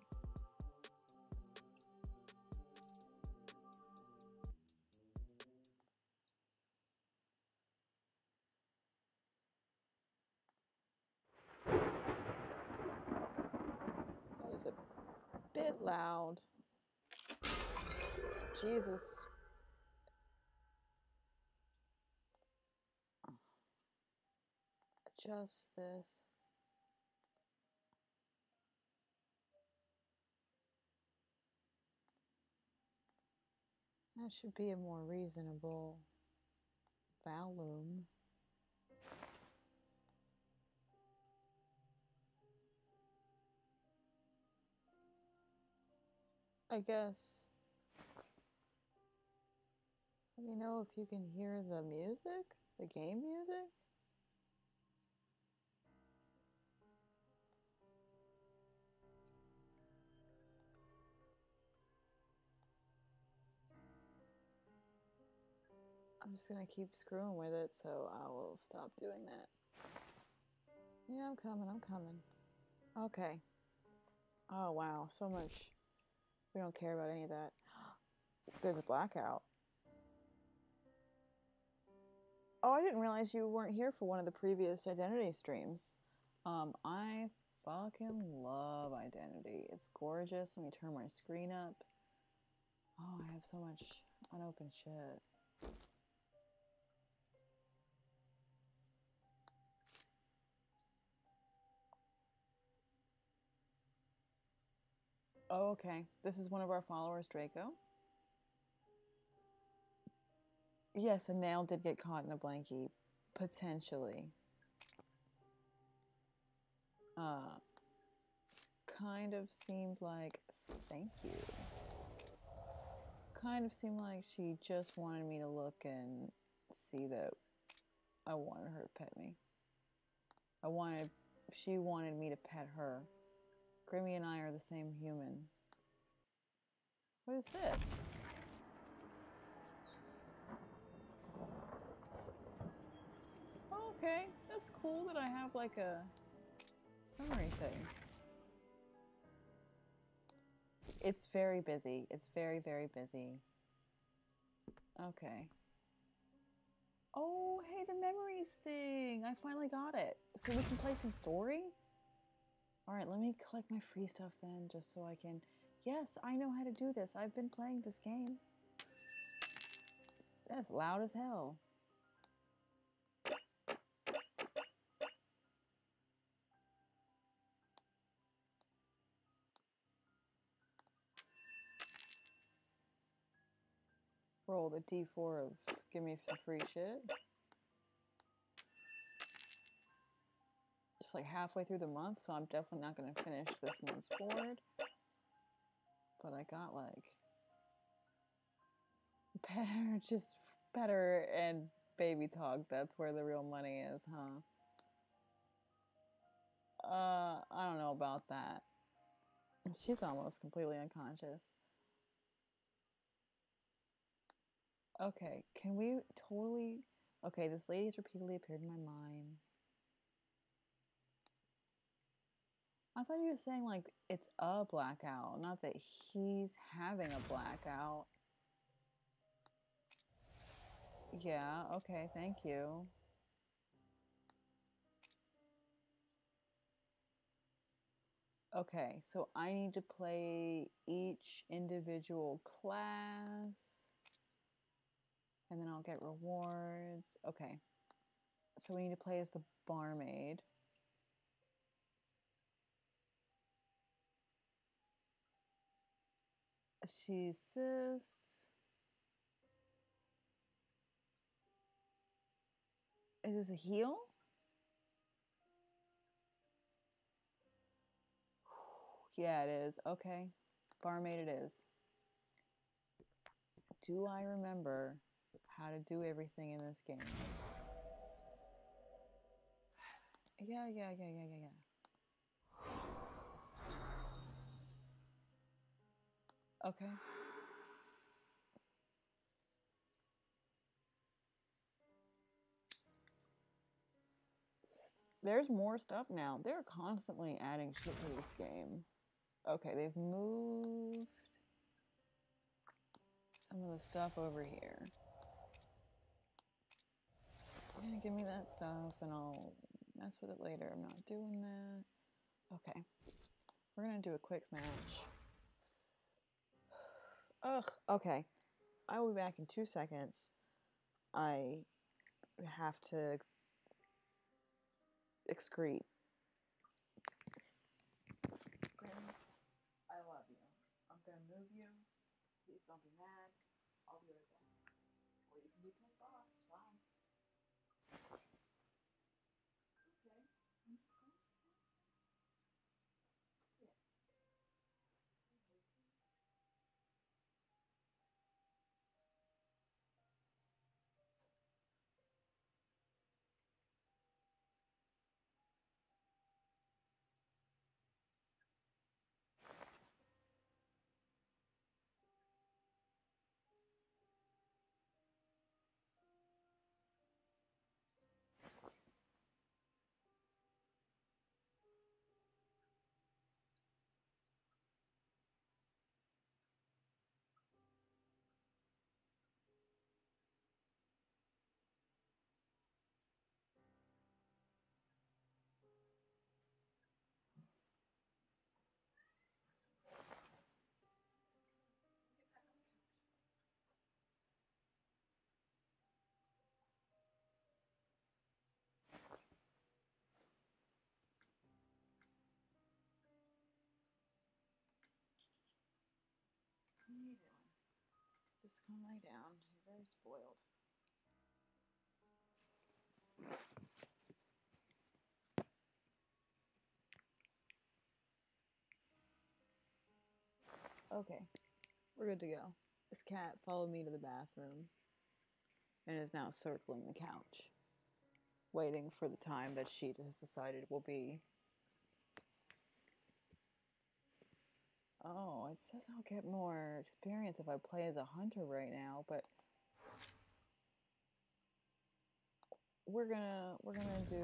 That is a bit loud. Jesus. Adjust this. That should be a more reasonable volume. I guess. Let me know if you can hear the music, the game music. I'm just gonna keep screwing with it, so I will stop doing that. Yeah, I'm coming, I'm coming. Okay. Oh, wow, so much. We don't care about any of that. There's a blackout. Oh, I didn't realize you weren't here for one of the previous Identity streams. Um, I fucking love Identity. It's gorgeous. Let me turn my screen up. Oh, I have so much unopened shit. Oh, okay. This is one of our followers, Draco. Yes, a nail did get caught in a blankie. Potentially. Uh, kind of seemed like, thank you. Kind of seemed like she just wanted me to look and see that I wanted her to pet me. I wanted, she wanted me to pet her. Grimmy and I are the same human. What is this? Oh, okay, that's cool that I have like a summary thing. It's very busy. It's very, very busy. Okay. Oh, hey, the memories thing. I finally got it. So we can play some story? All right, let me collect my free stuff then, just so I can... Yes, I know how to do this. I've been playing this game. That's loud as hell. Roll the D four of give me some free shit. Just like halfway through the month, so I'm definitely not going to finish this month's board. But I got like... Better, just better and baby talk. That's where the real money is, huh? Uh, I don't know about that. She's almost completely unconscious. Okay, can we totally... Okay, this lady's repeatedly appeared in my mind. I thought you were saying, like, it's a blackout, not that he's having a blackout. Yeah, okay, thank you. Okay, so I need to play each individual class. And then I'll get rewards. Okay. So we need to play as the barmaid. She's sis. Is this a heal? Yeah, it is. Okay. Barmaid it is. Do I remember how to do everything in this game. Yeah, yeah, yeah, yeah, yeah, yeah. Okay. There's more stuff now. They're constantly adding shit to this game. Okay, they've moved some of the stuff over here. Yeah, give me that stuff and I'll mess with it later. I'm not doing that. Okay. We're gonna do a quick match. Ugh, okay. I will be back in two seconds. I have to excrete. Granny, I love you. I'm gonna move you. Please don't be mad. I'll be right back. Or you can be pissed off. It's fine. It's okay. I'm just going. Yeah. What are you doing? Just come lay down. You're very spoiled. Okay. We're good to go. This cat followed me to the bathroom and is now circling the couch, waiting for the time that she has decided will be. Oh, it says I'll get more experience if I play as a hunter right now, but we're gonna we're gonna do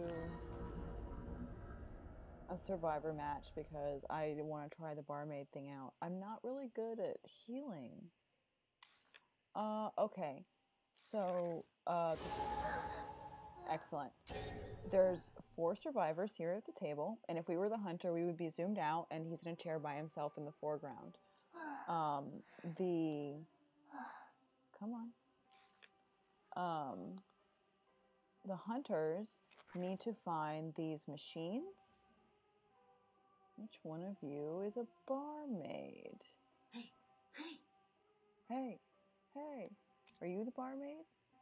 a survivor match because I want to try the barmaid thing out. I'm not really good at healing. Uh, okay. So, uh, excellent. There's four survivors here at the table, and if we were the hunter, we would be zoomed out, and he's in a chair by himself in the foreground. Um, the... Come on. Um, the hunters need to find these machines. Which one of you is a barmaid? Hey, hey. Hey, hey. Are you the barmaid?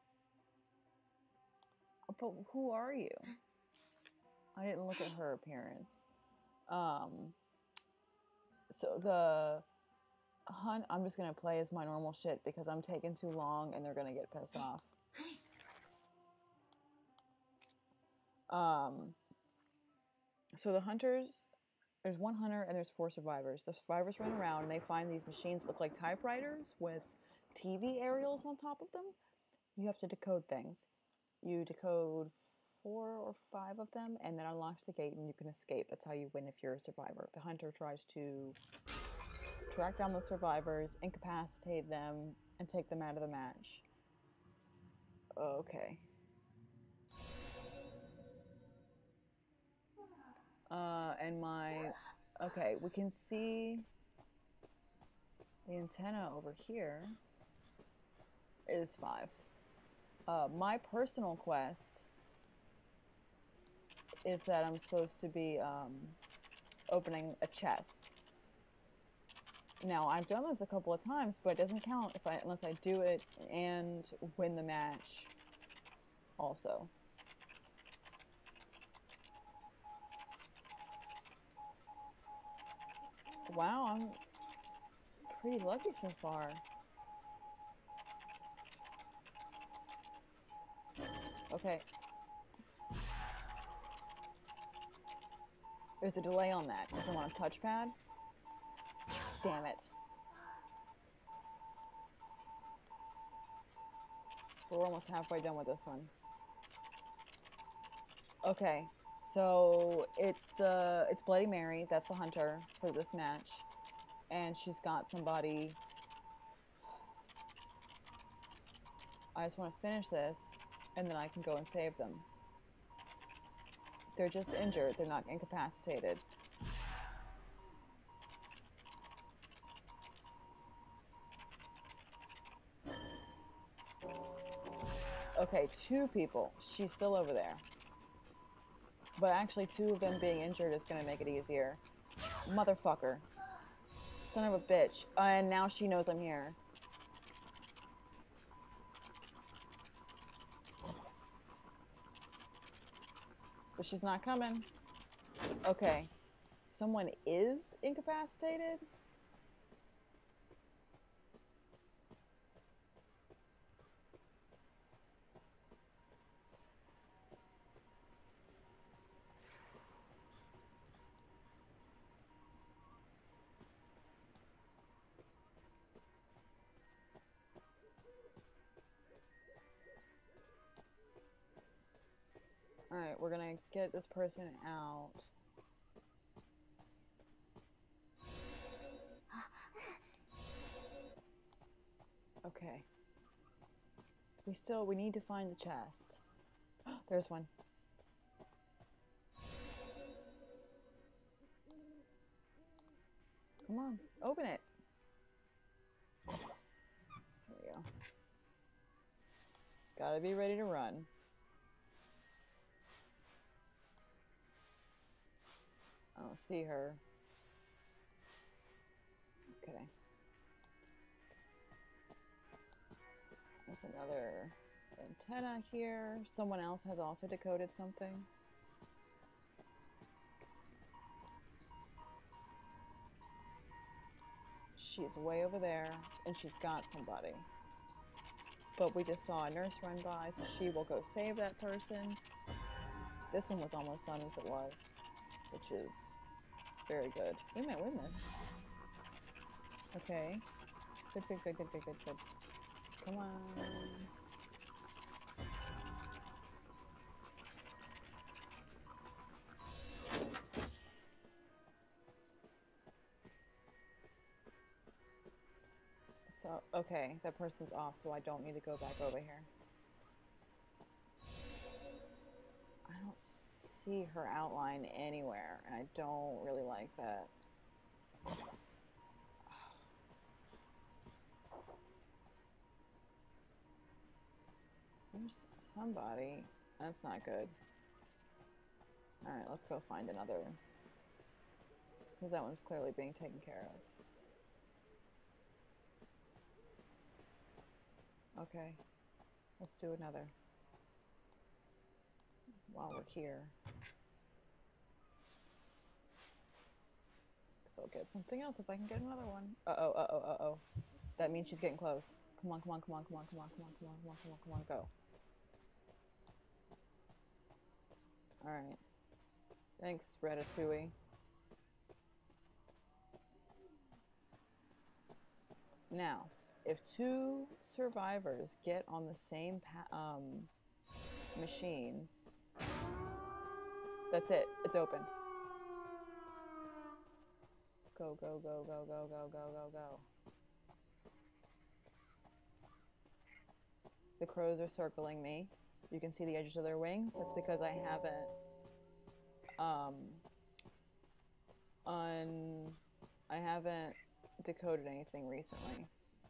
But who are you? I didn't look at her appearance. Um, so the hunt, I'm just going to play as my normal shit because I'm taking too long and they're going to get pissed off. Um, so the hunters, there's one hunter and there's four survivors. The survivors run around and they find these machines that look like typewriters with T V aerials on top of them. You have to decode things. You decode four or five of them and that unlocks the gate and you can escape. That's how you win if you're a survivor. The hunter tries to track down the survivors, incapacitate them, and take them out of the match. Okay. Uh, and my... Okay, we can see the antenna over here is five. Uh, my personal quest is that I'm supposed to be um, opening a chest. Now, I've done this a couple of times, but it doesn't count if I unless I do it and win the match also. Wow, I'm pretty lucky so far. Okay. There's a delay on that. Does it want a touchpad? Damn it. We're almost halfway done with this one. Okay. So it's the it's Bloody Mary. That's the hunter for this match. And she's got somebody. I just want to finish this, and then I can go and save them. They're just injured. They're not incapacitated. Okay, two people. She's still over there. But actually, two of them being injured is going to make it easier. Motherfucker. Son of a bitch. Uh, and now she knows I'm here. But she's not coming. Okay. Someone is incapacitated? Alright, we're gonna get this person out. Okay. We still, we need to find the chest. There's one. Come on, open it. There we go. Gotta be ready to run. I don't see her. Okay. There's another antenna here. Someone else has also decoded something. She's way over there, and she's got somebody. But we just saw a nurse run by, so she will go save that person. This one was almost done as it was, which is very good. We might win this. Okay. Good, good, good, good, good, good, good. Come on. So, okay, that person's off, so I don't need to go back over here. I don't see her outline anywhere, and I don't really like that. There's somebody. That's not good. Alright, let's go find another. Because that one's clearly being taken care of. Okay. Let's do another. While we're here. So I'll get something else if I can get another one. Uh-oh, uh-oh, uh-oh. That means she's getting close. Come on, come on, come on, come on, come on, come on, come on, come on, come on, come on, go. Alright. Thanks, Ratatouille. Now, if two survivors get on the same pa um, machine, that's it. It's open. Go, go, go, go, go, go, go, go, go. The crows are circling me. You can see the edges of their wings. That's because I haven't um un I haven't decoded anything recently.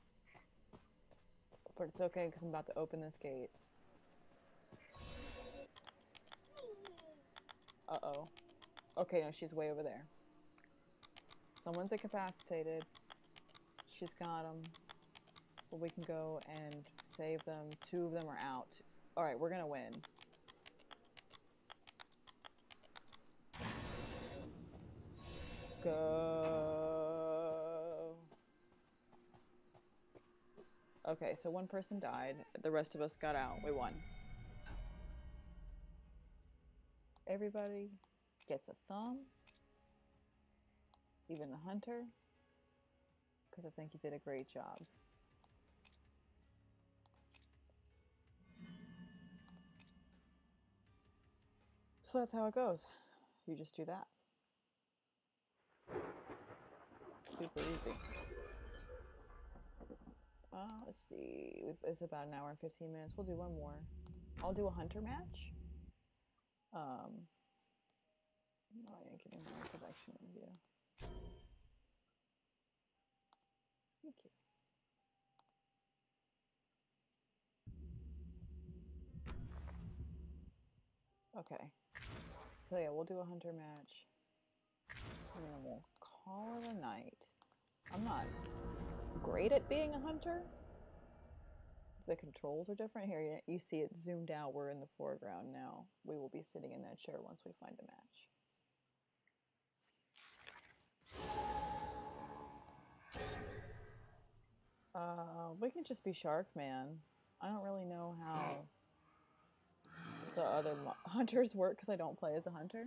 But it's okay because I'm about to open this gate. Uh-oh. Okay, no, she's way over there. Someone's incapacitated. She's got them. But we can go and save them. Two of them are out. Alright, we're gonna win. Go. Okay, so one person died. The rest of us got out. We won. Everybody gets a thumb, even the hunter, because I think you did a great job. So that's how it goes. You just do that. Super easy. Uh, let's see. It's about an hour and fifteen minutes. We'll do one more. I'll do a hunter match. Um, oh, yeah, give me my collection review. Thank you. Okay. So yeah, we'll do a hunter match. And then we'll call it a night. I'm not great at being a hunter. The controls are different. Here you see it zoomed out. We're in the foreground now. We will be sitting in that chair once we find a match. Uh, we can just be Shark Man. I don't really know how the other hunters work because I don't play as a hunter.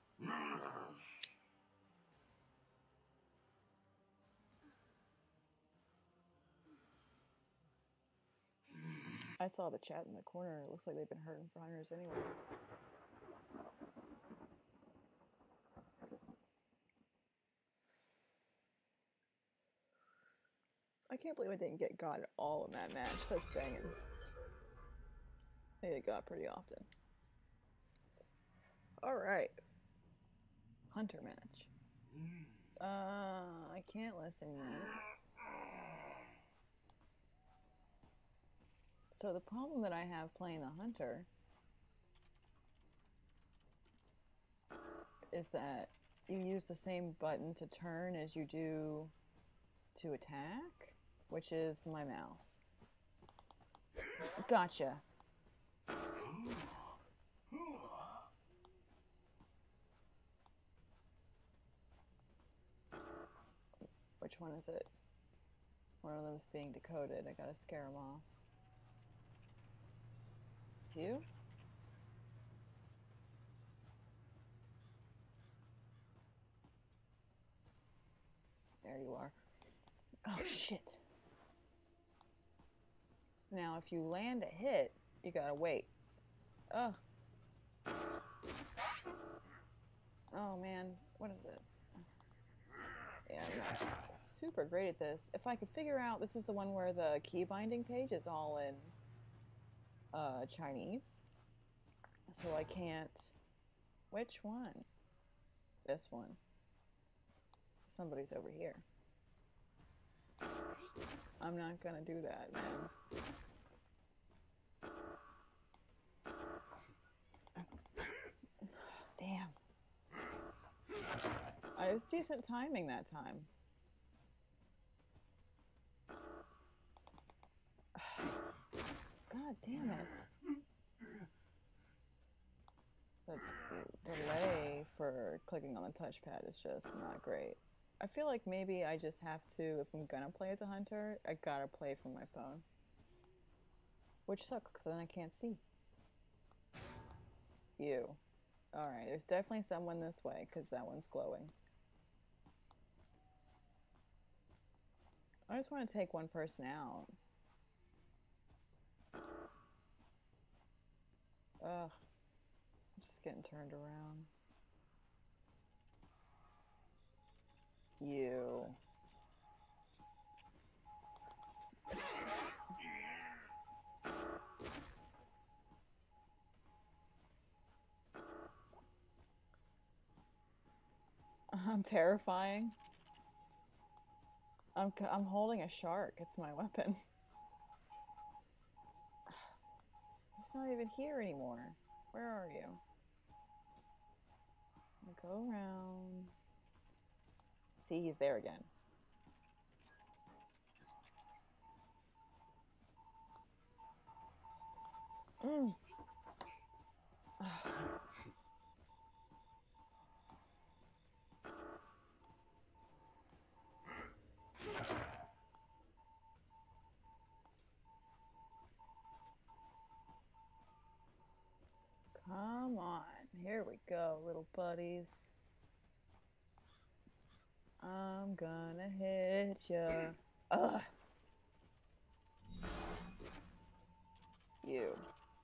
I saw the chat in the corner. It looks like they've been hurting for hunters anyway. I can't believe I didn't get God at all in that match. That's banging. I get God pretty often. Alright. Hunter match. Uh, I can't listen yet. So the problem that I have playing the hunter is that you use the same button to turn as you do to attack, which is my mouse. Gotcha. Which one is it? One of them's being decoded. I gotta scare them off. It's you? There you are. Oh, shit. Now, if you land a hit, you gotta wait. Ugh. Oh, man. What is this? Yeah, I'm not super great at this. If I could figure out, this is the one where the key binding page is all in uh, Chinese. So I can't... Which one? This one. So somebody's over here. I'm not gonna do that, man. Damn. Uh, it was decent timing that time. God damn it. The delay for clicking on the touchpad is just not great. I feel like maybe I just have to, if I'm gonna play as a hunter, I gotta play from my phone. Which sucks, because then I can't see. You. Alright, there's definitely someone this way, because that one's glowing. I just want to take one person out. Ugh. I'm just getting turned around. You. I'm terrifying. I'm, I'm holding a shark. It's my weapon. He's not even here anymore. Where are you? Go around. See, he's there again. Mm. Come on. Here we go, little buddies. I'm gonna hit ya. Ugh. You.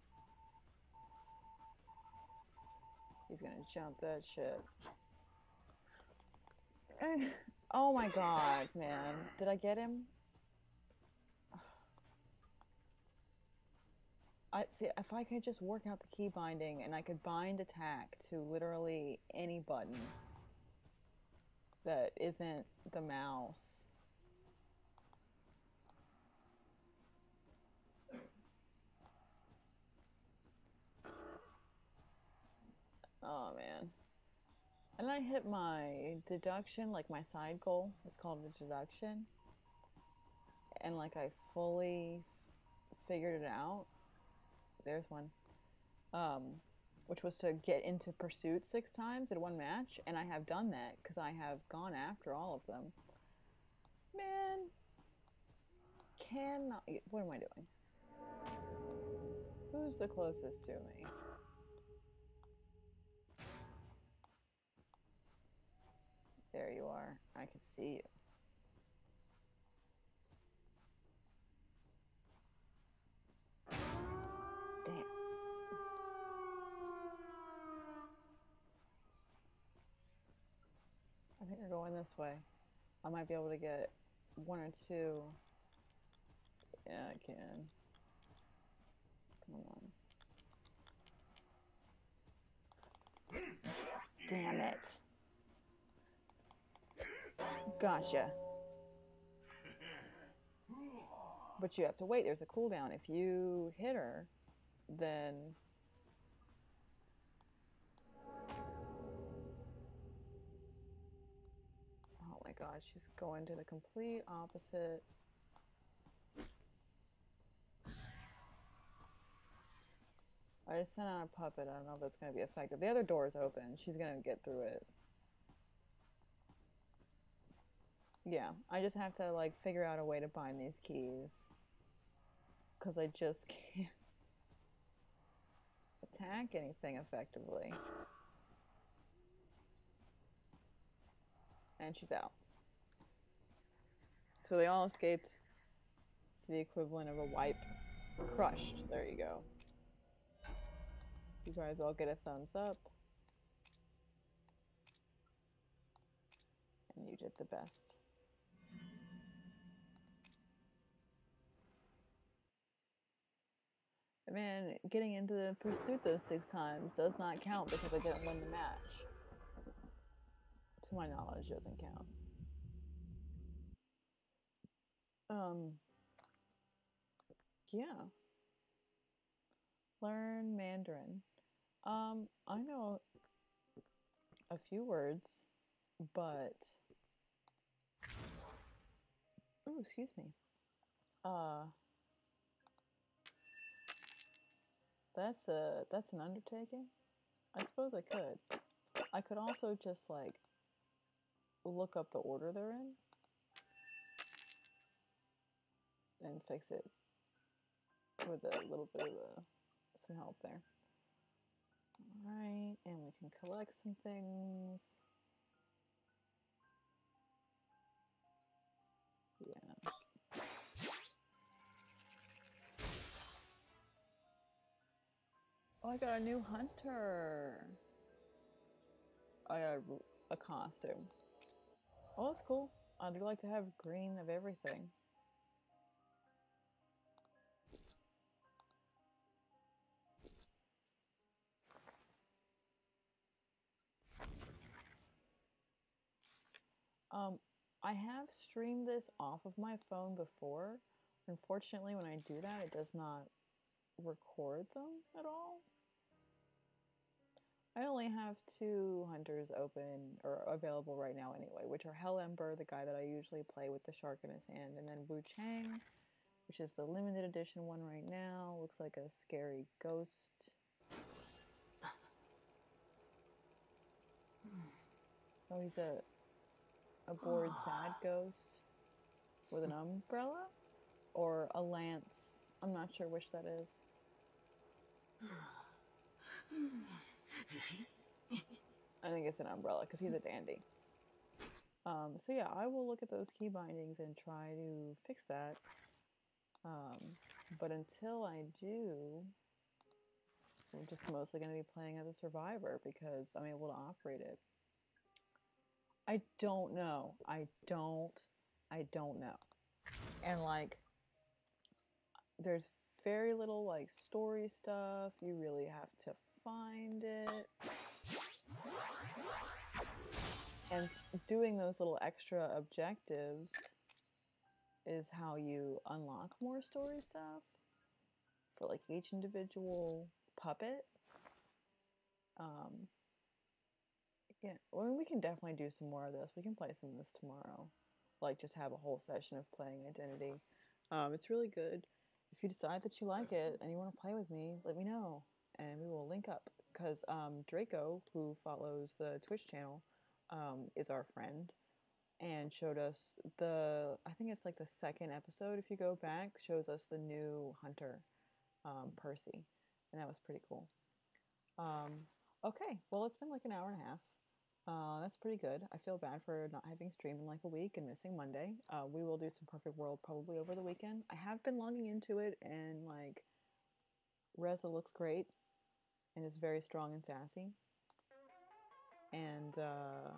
He's gonna jump that shit. Oh my god, man. Did I get him? I see. If I could just work out the key binding and I could bind attack to literally any button that isn't the mouse. Oh man. And I hit my deduction, like my side goal is called a deduction. And like I fully figured it out. There's one. Um, which was to get into pursuit six times in one match. And I have done that because I have gone after all of them. Man. Cannot. What am I doing? Who's the closest to me? There you are. I can see you. Damn. I think we're going this way. I might be able to get one or two. Yeah, I can. Come on. Damn it. Gotcha. But you have to wait. There's a cooldown. If you hit her, then... Oh my god, she's going to the complete opposite. I just sent out a puppet. I don't know if that's going to be effective. The other door is open. She's going to get through it. Yeah, I just have to, like, figure out a way to bind these keys. Because I just can't attack anything effectively. And she's out. So they all escaped. It's the equivalent of a wipe. Crushed. There you go. You guys all get a thumbs up. And you did the best. Man, getting into the pursuit those six times does not count because I didn't win the match. To my knowledge, doesn't count. Um, yeah. Learn Mandarin. Um, I know a few words, but... Ooh, excuse me. Uh... That's a that's an undertaking. I suppose I could. I could also just like look up the order they're in and fix it with a little bit of a, some help there. All right, and we can collect some things. Yeah. Oh, I got a new hunter. I got a, a costume. Oh, that's cool. I do like to have green of everything. Um, I have streamed this off of my phone before. Unfortunately, when I do that, it does not record them at all. I only have two hunters open or available right now anyway, which are Hell Ember, the guy that I usually play with the shark in his hand, and then Wu Chang, which is the limited edition one right now. Looks like a scary ghost. Oh, he's a a bored sad ghost with an umbrella or a lance. I'm not sure which that is. I think it's an umbrella because he's a dandy. Um, so yeah, I will look at those key bindings and try to fix that. Um, but until I do, I'm just mostly going to be playing as a survivor because I'm able to operate it. I don't know. I don't. I don't know. And like, there's very little like story stuff. You really have to find it. And doing those little extra objectives is how you unlock more story stuff for like each individual puppet. Um, yeah, well, I mean, we can definitely do some more of this. We can play some of this tomorrow. Like, just have a whole session of playing Identity. Um, it's really good. If you decide that you like it and you want to play with me, let me know, and we will link up. Because um, Draco, who follows the Twitch channel, um, is our friend, and showed us the, I think it's like the second episode, if you go back, shows us the new hunter, um, Percy, and that was pretty cool. Um, okay, well, it's been like an hour and a half. Uh, that's pretty good. I feel bad for not having streamed in like a week and missing Monday. Uh, we will do some Perfect World probably over the weekend. I have been logging into it, and like Reza looks great and is very strong and sassy. And uh,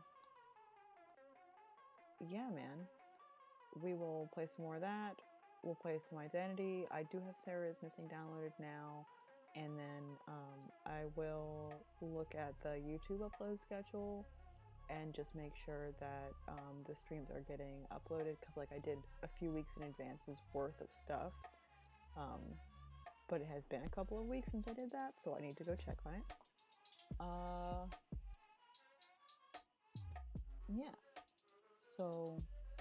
yeah, man, we will play some more of that. We'll play some Identity. I do have Sarah is Missing downloaded now. And then um, I will look at the YouTube upload schedule and just make sure that um, the streams are getting uploaded, because like I did a few weeks in advance's worth of stuff, um, but it has been a couple of weeks since I did that, so I need to go check on it. Uh, yeah, so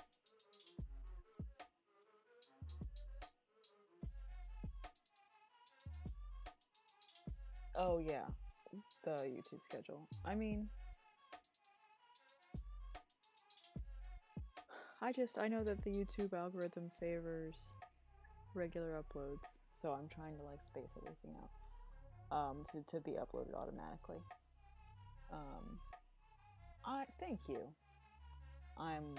oh yeah, the YouTube schedule. I mean, I just, I know that the YouTube algorithm favors regular uploads, so I'm trying to like space everything out um, to, to be uploaded automatically. Um, I thank you. I'm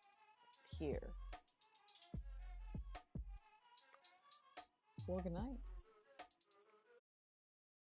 here. Well, good night.